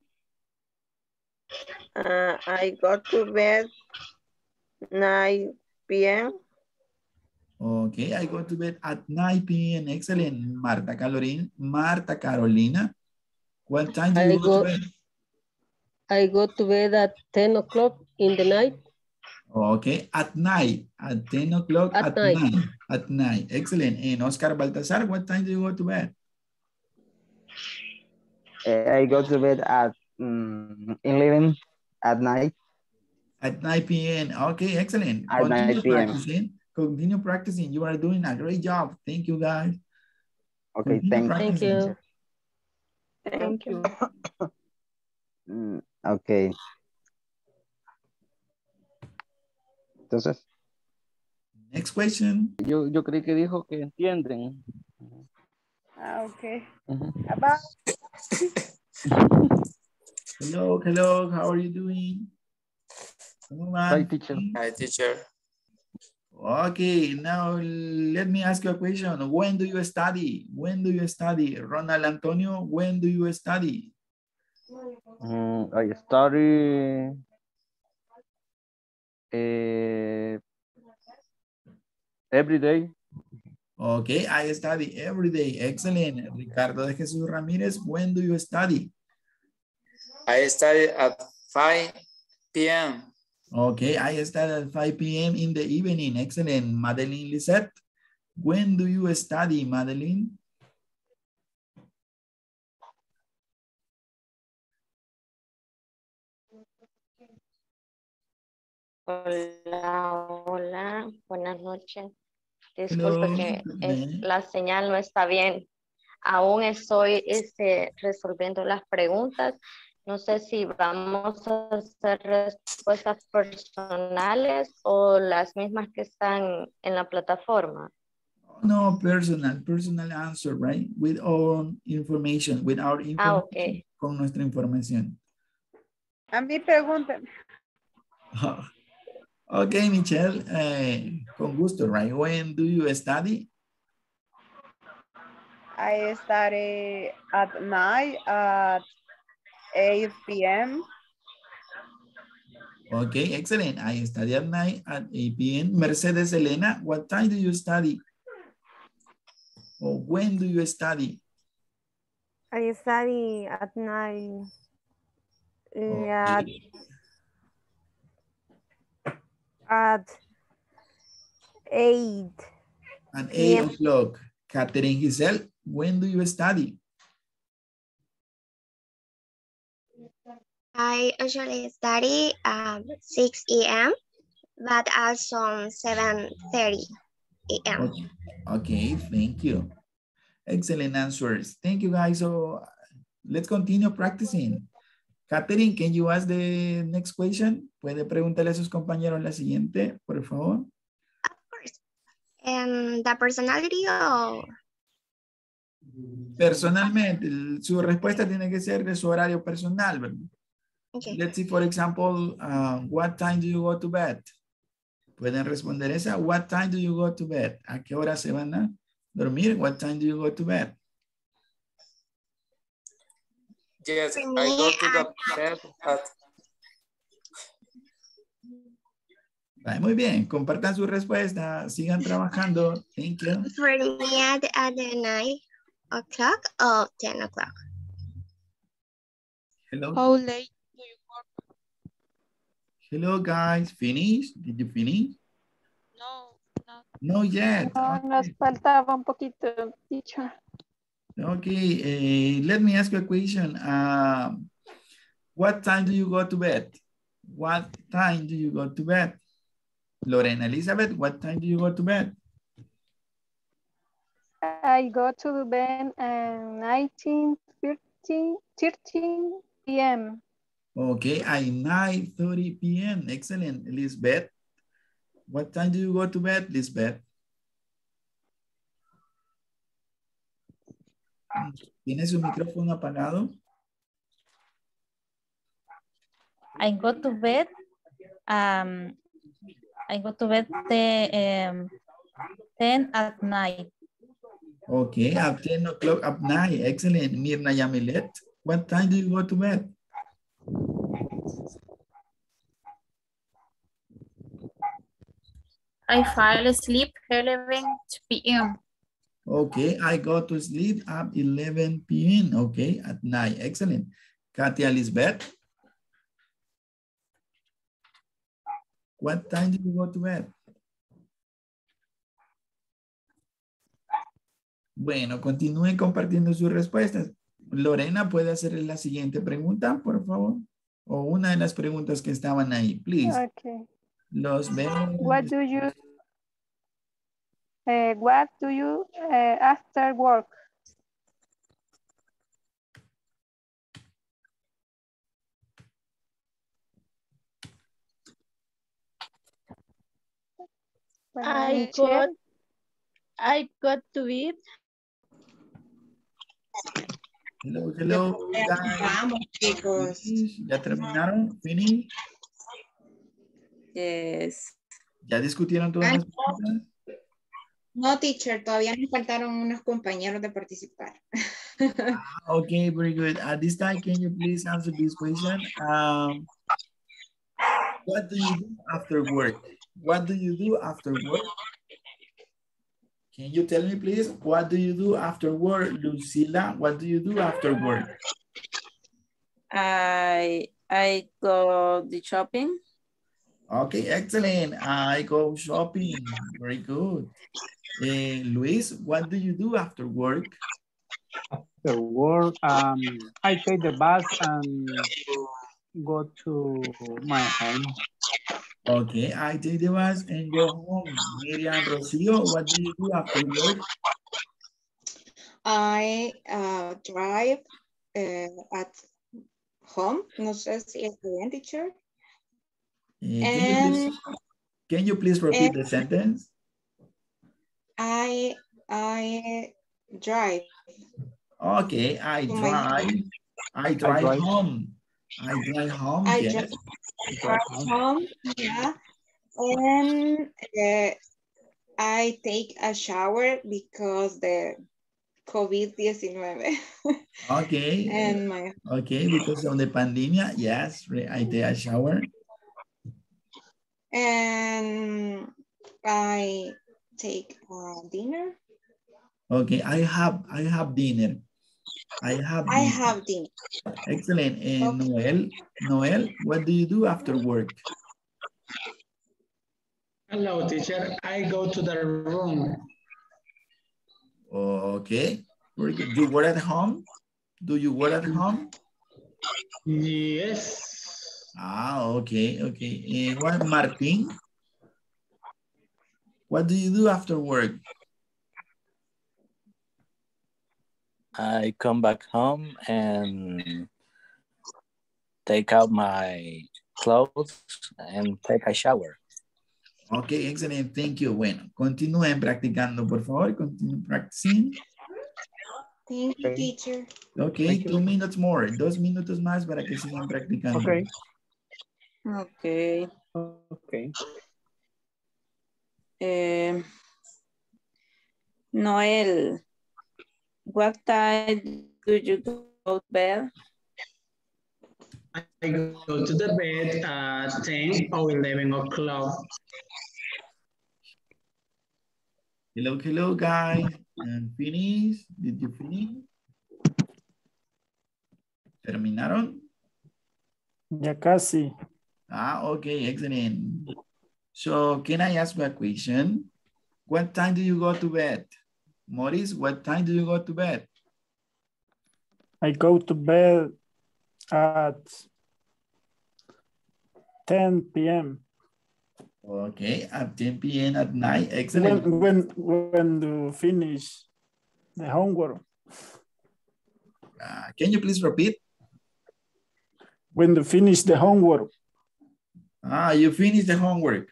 Speaker 20: I go to bed 9 p.m.
Speaker 1: Okay, I go to bed at 9 p.m. Excellent. Marta Carolina. What time do you go to bed?
Speaker 19: I go to bed at 10 o'clock in the night.
Speaker 1: Okay, at night, at 10 o'clock at night. At night, excellent. And Oscar Baltasar, what time do you go to bed?
Speaker 4: I go to bed at 11 at night.
Speaker 1: At 9 p.m. Okay, excellent.
Speaker 4: At 9 p.m.
Speaker 1: Practicing. Continue practicing. You are doing a great job. Thank you, guys.
Speaker 4: Okay, thank
Speaker 19: you.
Speaker 20: Thank you.
Speaker 4: Okay. Entonces.
Speaker 1: Next question.
Speaker 21: Yo creí que dijo que entienden.
Speaker 17: Okay.
Speaker 21: Uh-huh.
Speaker 1: Hello. How are you doing?
Speaker 21: Hi, teacher.
Speaker 9: Hi, teacher.
Speaker 1: Okay, now let me ask you a question. When do you study? When do you study? Ronald Antonio, when do you study?
Speaker 21: I study every day.
Speaker 1: Okay, I study every day. Excellent. Ricardo de Jesús Ramírez, when do you study?
Speaker 9: I study at 5 p.m.
Speaker 1: Okay, I study at 5 p.m. in the evening. Excellent. Madeline Lisette, when do you study, Madeline?
Speaker 6: Hola, buenas noches. Disculpe que la señal no está bien. Aún estoy resolviendo las preguntas. No sé si vamos a hacer respuestas personales o las mismas que están en la plataforma.
Speaker 1: No, personal answer, right? With our information,
Speaker 6: Okay.
Speaker 1: Con nuestra información.
Speaker 17: A mí pregúntame.
Speaker 1: Okay, Michelle, con gusto, right? When do you study?
Speaker 17: I study at night at 8 p.m.
Speaker 1: Okay, excellent. I study at night at 8 p.m. Mercedes Elena, what time do you study? Or when do you study?
Speaker 22: I study at night.
Speaker 1: Okay.
Speaker 22: At 8.
Speaker 1: At 8 o'clock. Catherine Giselle, when do you study?
Speaker 23: I usually study at 6 a.m. but also 7:30 a.m.
Speaker 1: Okay, thank you. Excellent answers. Thank you, guys. So let's continue practicing. Catherine, can you ask the next question? ¿Puede preguntarle a sus compañeros la siguiente, por favor?
Speaker 23: Of course. The personality or...
Speaker 1: Personalmente, su respuesta tiene que ser de su horario personal, ¿verdad?
Speaker 23: Okay.
Speaker 1: Let's see, for example, what time do you go to bed? Pueden responder esa. What time do you go to bed? ¿A qué hora se van a dormir? What time do you go to bed?
Speaker 9: Yes, I go to the bed at...
Speaker 1: Muy bien, compartan su respuesta, sigan trabajando. Thank you.
Speaker 23: For me at the 9 o'clock or 10 o'clock.
Speaker 1: Hello.
Speaker 17: How late do you work?
Speaker 1: Hello, guys. Finish? Did you finish? No yet.
Speaker 17: No,
Speaker 1: okay.
Speaker 17: nos faltaba un poquito, teacher.
Speaker 1: Okay, let me ask you a question. What time do you go to bed? What time do you go to bed? Lorena Elizabeth, what time do you go to bed?
Speaker 17: I go to bed at 13 p.m.
Speaker 1: Okay, at 9:30 p.m. Excellent. Lisbeth, what time do you go to bed, Lisbeth? ¿Tiene su micrófono apagado?
Speaker 5: I go to bed. I go to bed 10 at night.
Speaker 1: Okay, at 10 o'clock at night. Excellent. Mirna Yamilet, what time do you go to bed?
Speaker 5: I fall asleep 11 p.m.
Speaker 1: Okay, I go to sleep at 11 p.m. Okay, at night. Excellent. Katia Lisbeth. What time do you go to bed? Bueno, continúen compartiendo sus respuestas. Lorena, ¿puede hacer la siguiente pregunta, por favor? O una de las preguntas que estaban ahí, please.
Speaker 22: Okay.
Speaker 1: Los vemos.
Speaker 22: What do you after work?
Speaker 11: I got to eat.
Speaker 1: Hello, hello.
Speaker 3: Vamos, chicos.
Speaker 1: ¿Ya terminaron? ¿Finish?
Speaker 5: Yes.
Speaker 1: ¿Ya discutieron todas las preguntas?
Speaker 3: No, teacher, todavía nos faltaron unos compañeros de participar.
Speaker 1: Okay, very good. At this time, can you please answer this question? What do you do after work? What do you do after work? Can you tell me, please, what do you do after work, Lucila? What do you do after work?
Speaker 5: I go the shopping.
Speaker 1: Okay, excellent. I go shopping. Very good. Luis, what do you do after work?
Speaker 2: After work, I take the bus and go to my home.
Speaker 1: Okay, I take the bus and go home. Miriam Rocio, what do you do after work?
Speaker 3: I drive at home. No sé si es bien, teacher.
Speaker 1: Can you please repeat the sentence?
Speaker 3: I drive.
Speaker 1: Okay, I drive home. I drive home, yes.
Speaker 3: Drive home, yeah. And I take a shower because the COVID-19.
Speaker 1: Okay.
Speaker 3: And
Speaker 1: okay, because of the pandemic, yes, I take a shower.
Speaker 3: And I take dinner.
Speaker 1: Okay, I have dinner. I have dinner. Excellent. And okay. Noel, what do you do after work?
Speaker 12: Hello, teacher. I go to the room.
Speaker 1: Okay. Very good. You work at home? Do you work at home?
Speaker 12: Yes.
Speaker 1: Okay, okay. What, Martin? What do you do after work?
Speaker 16: I come back home and take out my clothes and take a shower.
Speaker 1: Okay, excellent. Thank you. Bueno, continúen practicando, por favor. Continúen practicing.
Speaker 3: Thank you, teacher.
Speaker 1: Okay, 2 minutes more. 2 minutos más para que sigan practicando.
Speaker 2: Okay.
Speaker 5: Okay.
Speaker 2: Okay.
Speaker 5: Noel, what time do you go to bed?
Speaker 12: I go to the bed at 10 or 11 o'clock.
Speaker 1: Hello, hello, guys. And finish? Did you finish? ¿Terminaron?
Speaker 7: Ya casi.
Speaker 1: Okay, excellent. So, can I ask you a question? What time do you go to bed? Maurice, what time do you go to bed?
Speaker 7: I go to bed at 10 p.m.
Speaker 1: Okay, at 10 p.m. at night. Excellent.
Speaker 7: When you finish the homework.
Speaker 1: Can you please repeat?
Speaker 7: When you finish the homework.
Speaker 1: You finish the homework.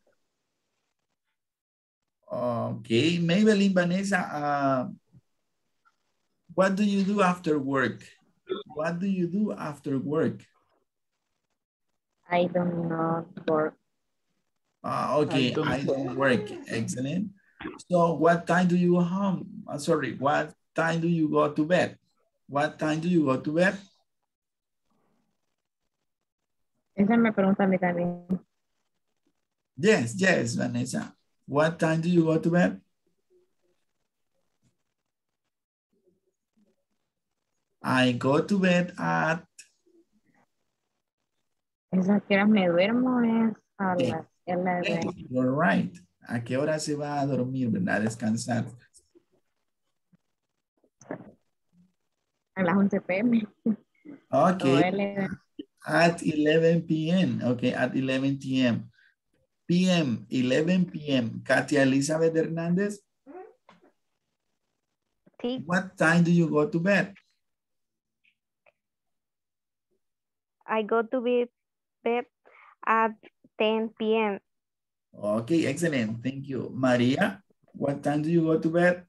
Speaker 1: Okay, Maybelline, Vanessa, what do you do after work? What do you do after work?
Speaker 10: I do not work.
Speaker 1: Okay, I don't work. Excellent. So what time do you go home? Sorry, what time do you go to bed? What time do you go to bed?
Speaker 10: Esa me pregunta a mí también.
Speaker 1: Yes, yes, Vanessa. What time do you go to bed? I go to bed at...
Speaker 10: Esa que hora me duermo es a las 11.
Speaker 1: You're right. ¿A qué hora se va a dormir, verdad? A descansar.
Speaker 10: A las 11 p.m.
Speaker 1: Okay. At 11 p.m. Okay, at 11 p.m. PM, 11 p.m. Katia Elizabeth Hernandez.
Speaker 22: Sí.
Speaker 1: What time do you go to bed?
Speaker 22: I go to bed at 10 p.m.
Speaker 1: Okay, excellent. Thank you. Maria, what time do you go to bed?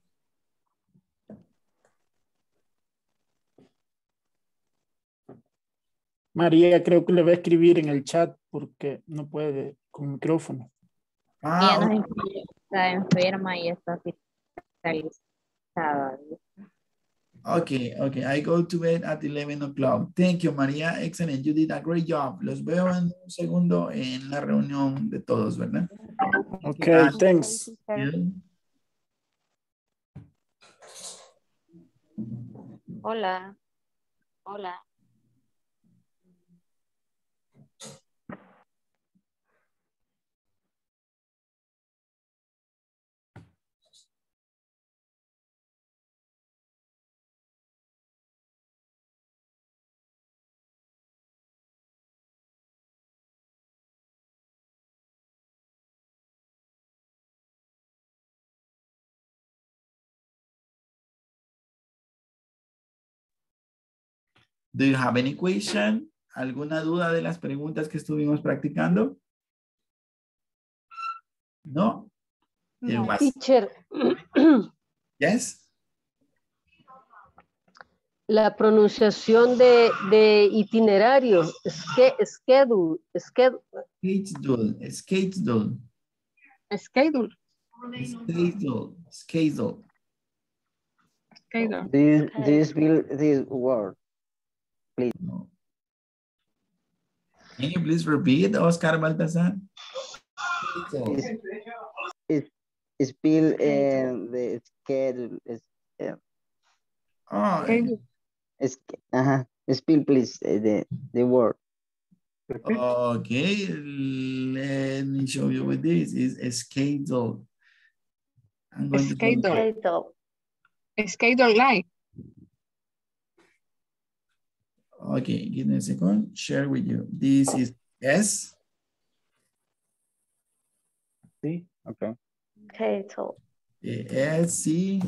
Speaker 7: María creo que le va a escribir en el chat porque no puede con micrófono.
Speaker 10: Ella no está enferma y está hospitalizada.
Speaker 1: Okay, okay. I go to bed at 11 o'clock. Thank you, María. Excellent. You did a great job. Los veo en un segundo en la reunión de todos, ¿verdad?
Speaker 7: Okay, thanks.
Speaker 6: Hola. Hola.
Speaker 1: Do you have any question? ¿Alguna duda de las preguntas que estuvimos practicando? No.
Speaker 19: Teacher.
Speaker 1: Yes.
Speaker 19: La pronunciación de itinerario, schedule.
Speaker 1: Schedule.
Speaker 4: Do you spell this word, please?
Speaker 1: Can you please repeat, Oscar Baltasar?
Speaker 4: It's spell the schedule. Spell please the word.
Speaker 1: Okay, let me show you with this. Is a schedule. I'm going to
Speaker 17: Schedule line.
Speaker 1: Okay, give me a second. Share with you. This is S.
Speaker 21: Sí, okay.
Speaker 6: Schedule.
Speaker 1: S-C-H-E-D-U-L-E.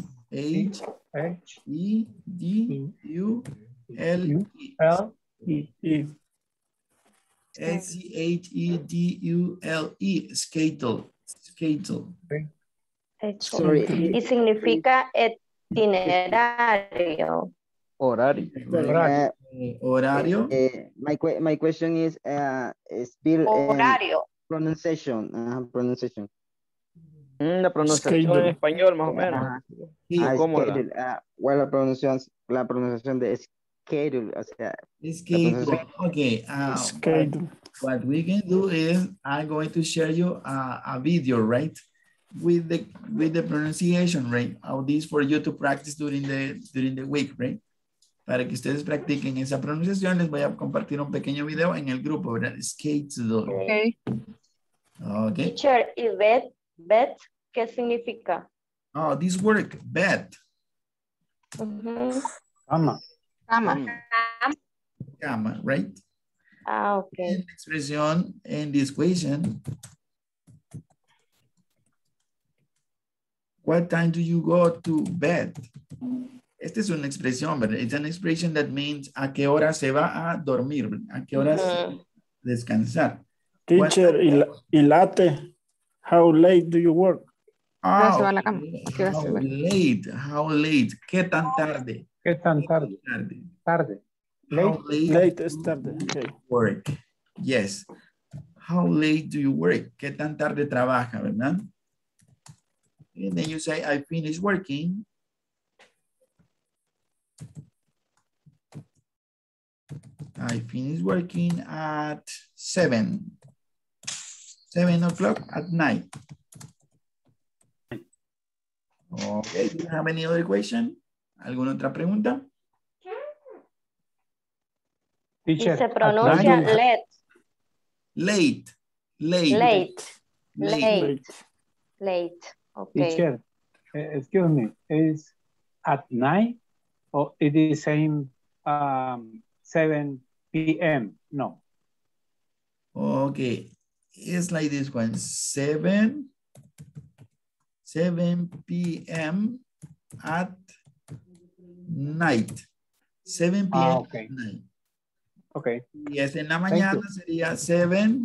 Speaker 1: S-C-H-E-D-U-L-E. Schedule.
Speaker 4: Sorry.
Speaker 6: Y significa itinerario.
Speaker 21: Horario.
Speaker 1: Horario.
Speaker 4: My question is spell
Speaker 6: Horario.
Speaker 4: pronunciation. Pronunciation.
Speaker 21: La pronunciación en español, más o menos.
Speaker 4: Schedule. Well, la pronunciación de schedule, o sea.
Speaker 1: Schedule. Okay. Schedule. What we can do is I'm going to share you a video, right? With the pronunciation, right? All this for you to practice during the week, right? Para que ustedes practiquen esa pronunciación, les voy a compartir un pequeño video en el grupo, ¿verdad? Schedule.
Speaker 17: Okay.
Speaker 1: Okay.
Speaker 6: Teacher, ¿y bed qué significa?
Speaker 1: Oh, this work, bed.
Speaker 21: Cama.
Speaker 1: Cama, right?
Speaker 6: Okay.
Speaker 1: En la expresión en this question, what time do you go to bed? Esta es una expresión, ¿verdad? It's an expression that means a qué hora se va a dormir, ¿verdad? A qué hora se va a descansar.
Speaker 7: Teacher, y late, how late do you work?
Speaker 1: How late, ¿qué tan tarde?
Speaker 2: ¿Qué tan tarde? Tarde.
Speaker 7: Late is tarde. Okay.
Speaker 1: Work. Yes. How late do you work? ¿Qué tan tarde trabaja, verdad? And then you say, I finished working. I finished working at 7 o'clock at night. Okay, do you have any other question? ¿Alguna otra pregunta?
Speaker 6: Y se pronuncia late.
Speaker 1: Late.
Speaker 6: Okay.
Speaker 2: Teacher, excuse me, is at night or it is same 7 p.m.? No.
Speaker 1: Okay, it's like this one, 7 p.m. at night. 7 p.m.
Speaker 2: Okay.
Speaker 1: at night.
Speaker 2: Okay.
Speaker 1: Y es en la mañana sería 7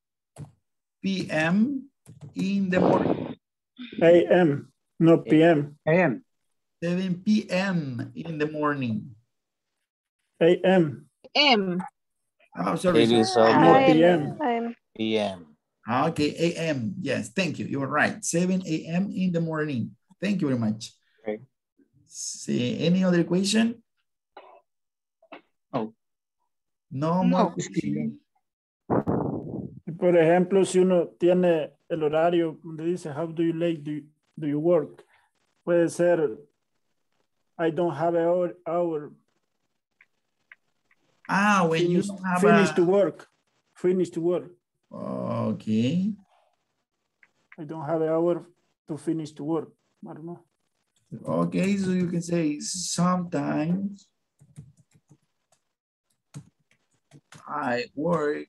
Speaker 1: p.m. in the morning.
Speaker 7: A.M. no P.M.
Speaker 2: A.M.
Speaker 1: 7 p.m. in the morning.
Speaker 7: A.M.
Speaker 17: M.
Speaker 1: Oh, sorry.
Speaker 16: It is
Speaker 7: No P.M.
Speaker 16: PM.
Speaker 1: Okay, a.m. Yes, thank you. You were right. 7 a.m. in the morning. Thank you very much.
Speaker 2: Okay.
Speaker 1: See, any other question?
Speaker 2: Oh.
Speaker 1: No more question.
Speaker 7: Por ejemplo, si uno tiene el horario donde dice, how do you late do you work? Puede ser, I don't have an hour.
Speaker 1: When you have
Speaker 7: finish to work. Finish to work.
Speaker 1: Okay.
Speaker 7: I don't have an hour to finish to work. I don't know.
Speaker 1: Okay, so you can say sometimes I work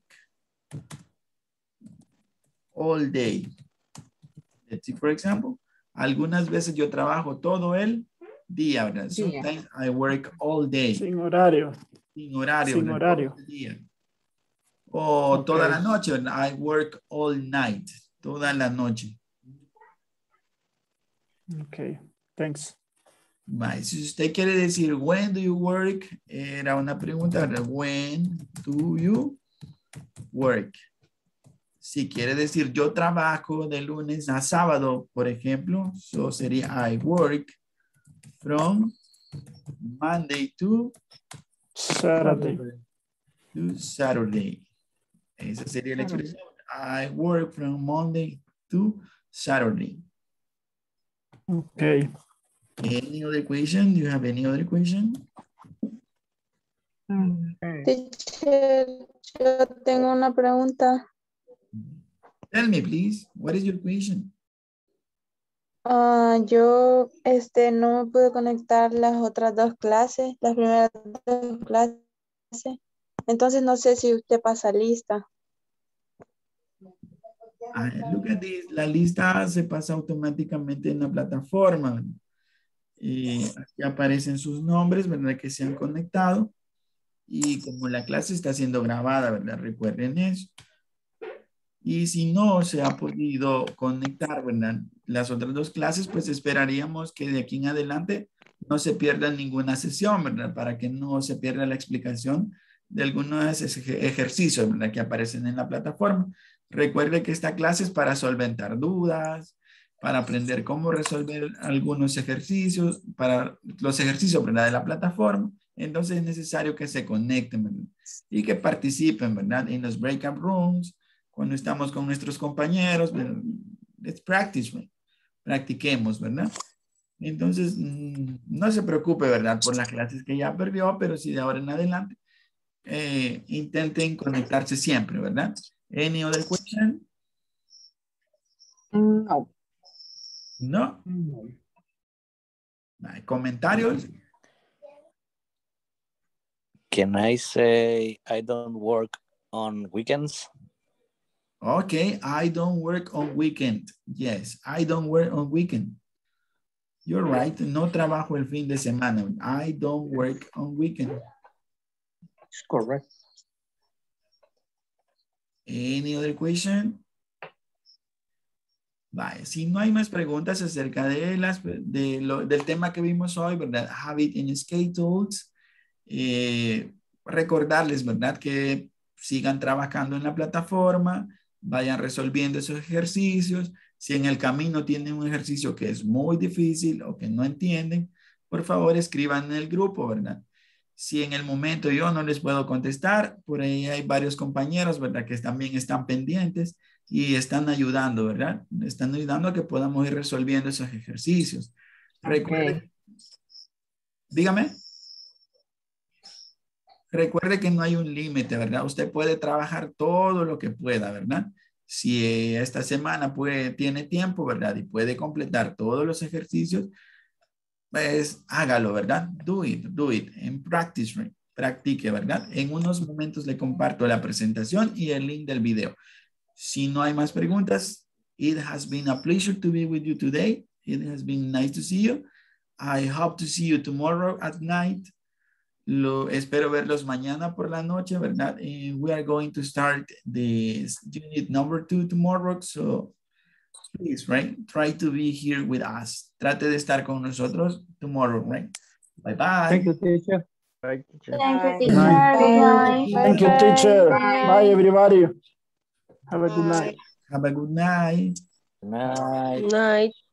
Speaker 1: all day. Let's see, for example, algunas veces yo trabajo todo el día, ¿verdad? Sometimes I work all day.
Speaker 7: Sin horario.
Speaker 1: Sin horario.
Speaker 7: Sin horario.
Speaker 1: Todo el día. O toda la noche, ¿verdad? I work all night. Toda la noche.
Speaker 7: Okay, thanks.
Speaker 1: Bye. Si usted quiere decir when do you work, era una pregunta, ¿verdad? When do you work? Si quiere decir yo trabajo de lunes a sábado, por ejemplo, so sería I work from Monday to
Speaker 7: Saturday.
Speaker 1: Esa sería la expresión. I work from Monday to Saturday.
Speaker 7: Okay.
Speaker 1: Any other question? Do you have any other question?
Speaker 13: Teacher, yo tengo una pregunta.
Speaker 1: Tell me, please. What is your question?
Speaker 13: Yo no me pude conectar las otras dos clases, las primeras dos clases. Entonces no sé si usted pasa lista.
Speaker 1: Look at this. La lista se pasa automáticamente en la plataforma. Aquí aparecen sus nombres, ¿verdad? Que se han conectado. Y como la clase está siendo grabada, ¿verdad? Recuerden eso. Y si no se ha podido conectar, ¿verdad? Las otras dos clases, pues esperaríamos que de aquí en adelante no se pierda ninguna sesión, ¿verdad? Para que no se pierda la explicación de algunos ejercicios, ¿verdad? Que aparecen en la plataforma. Recuerde que esta clase es para solventar dudas, para aprender cómo resolver algunos ejercicios, para los ejercicios, ¿verdad? De la plataforma. Entonces es necesario que se conecten, ¿verdad? Y que participen, ¿verdad? En los breakout rooms, cuando estamos con nuestros compañeros, ¿verdad? Let's practice, ¿verdad? Practiquemos, ¿verdad? Entonces, no se preocupe, ¿verdad? Por las clases que ya perdió, pero si de ahora en adelante, intenten conectarse siempre, ¿verdad? Any other question?
Speaker 17: No.
Speaker 1: ¿No? ¿Comentarios?
Speaker 16: Can I say I don't work on weekends?
Speaker 1: Okay, I don't work on weekend. Yes, I don't work on weekend. You're right. No trabajo el fin de semana. I don't work on weekend.
Speaker 2: It's correct.
Speaker 1: Any other question? Vale, si no hay más preguntas acerca de del tema que vimos hoy, ¿verdad? Habit and schedules. Recordarles, ¿verdad? Que sigan trabajando en la plataforma, vayan resolviendo esos ejercicios. Si en el camino tienen un ejercicio que es muy difícil o que no entienden, por favor escriban en el grupo, ¿verdad? Si en el momento yo no les puedo contestar, por ahí hay varios compañeros, ¿verdad? Que también están pendientes y están ayudando, ¿verdad? Están ayudando a que podamos ir resolviendo esos ejercicios. Recuerde, dígame. Recuerde que no hay un límite, ¿verdad? Usted puede trabajar todo lo que pueda, ¿verdad? Si esta semana tiene tiempo, ¿verdad? Y puede completar todos los ejercicios, pues hágalo, ¿verdad? Do it, en practice, right? Practique, ¿verdad? En unos momentos le comparto la presentación y el link del video. Si no hay más preguntas, it has been a pleasure to be with you today. It has been nice to see you. I hope to see you tomorrow at night. Espero verlos mañana por la noche, ¿verdad? We are going to start the unit number 2 tomorrow, so please, right? Try to be here with us. Trate de estar con nosotros tomorrow, right? Bye-bye.
Speaker 2: Thank you, teacher.
Speaker 20: Bye, teacher.
Speaker 13: Thank you,
Speaker 7: Good night.
Speaker 13: teacher.
Speaker 7: Thank you, teacher. Bye, everybody. Have a good night.
Speaker 1: Have a good night.
Speaker 16: Good night.
Speaker 19: Night.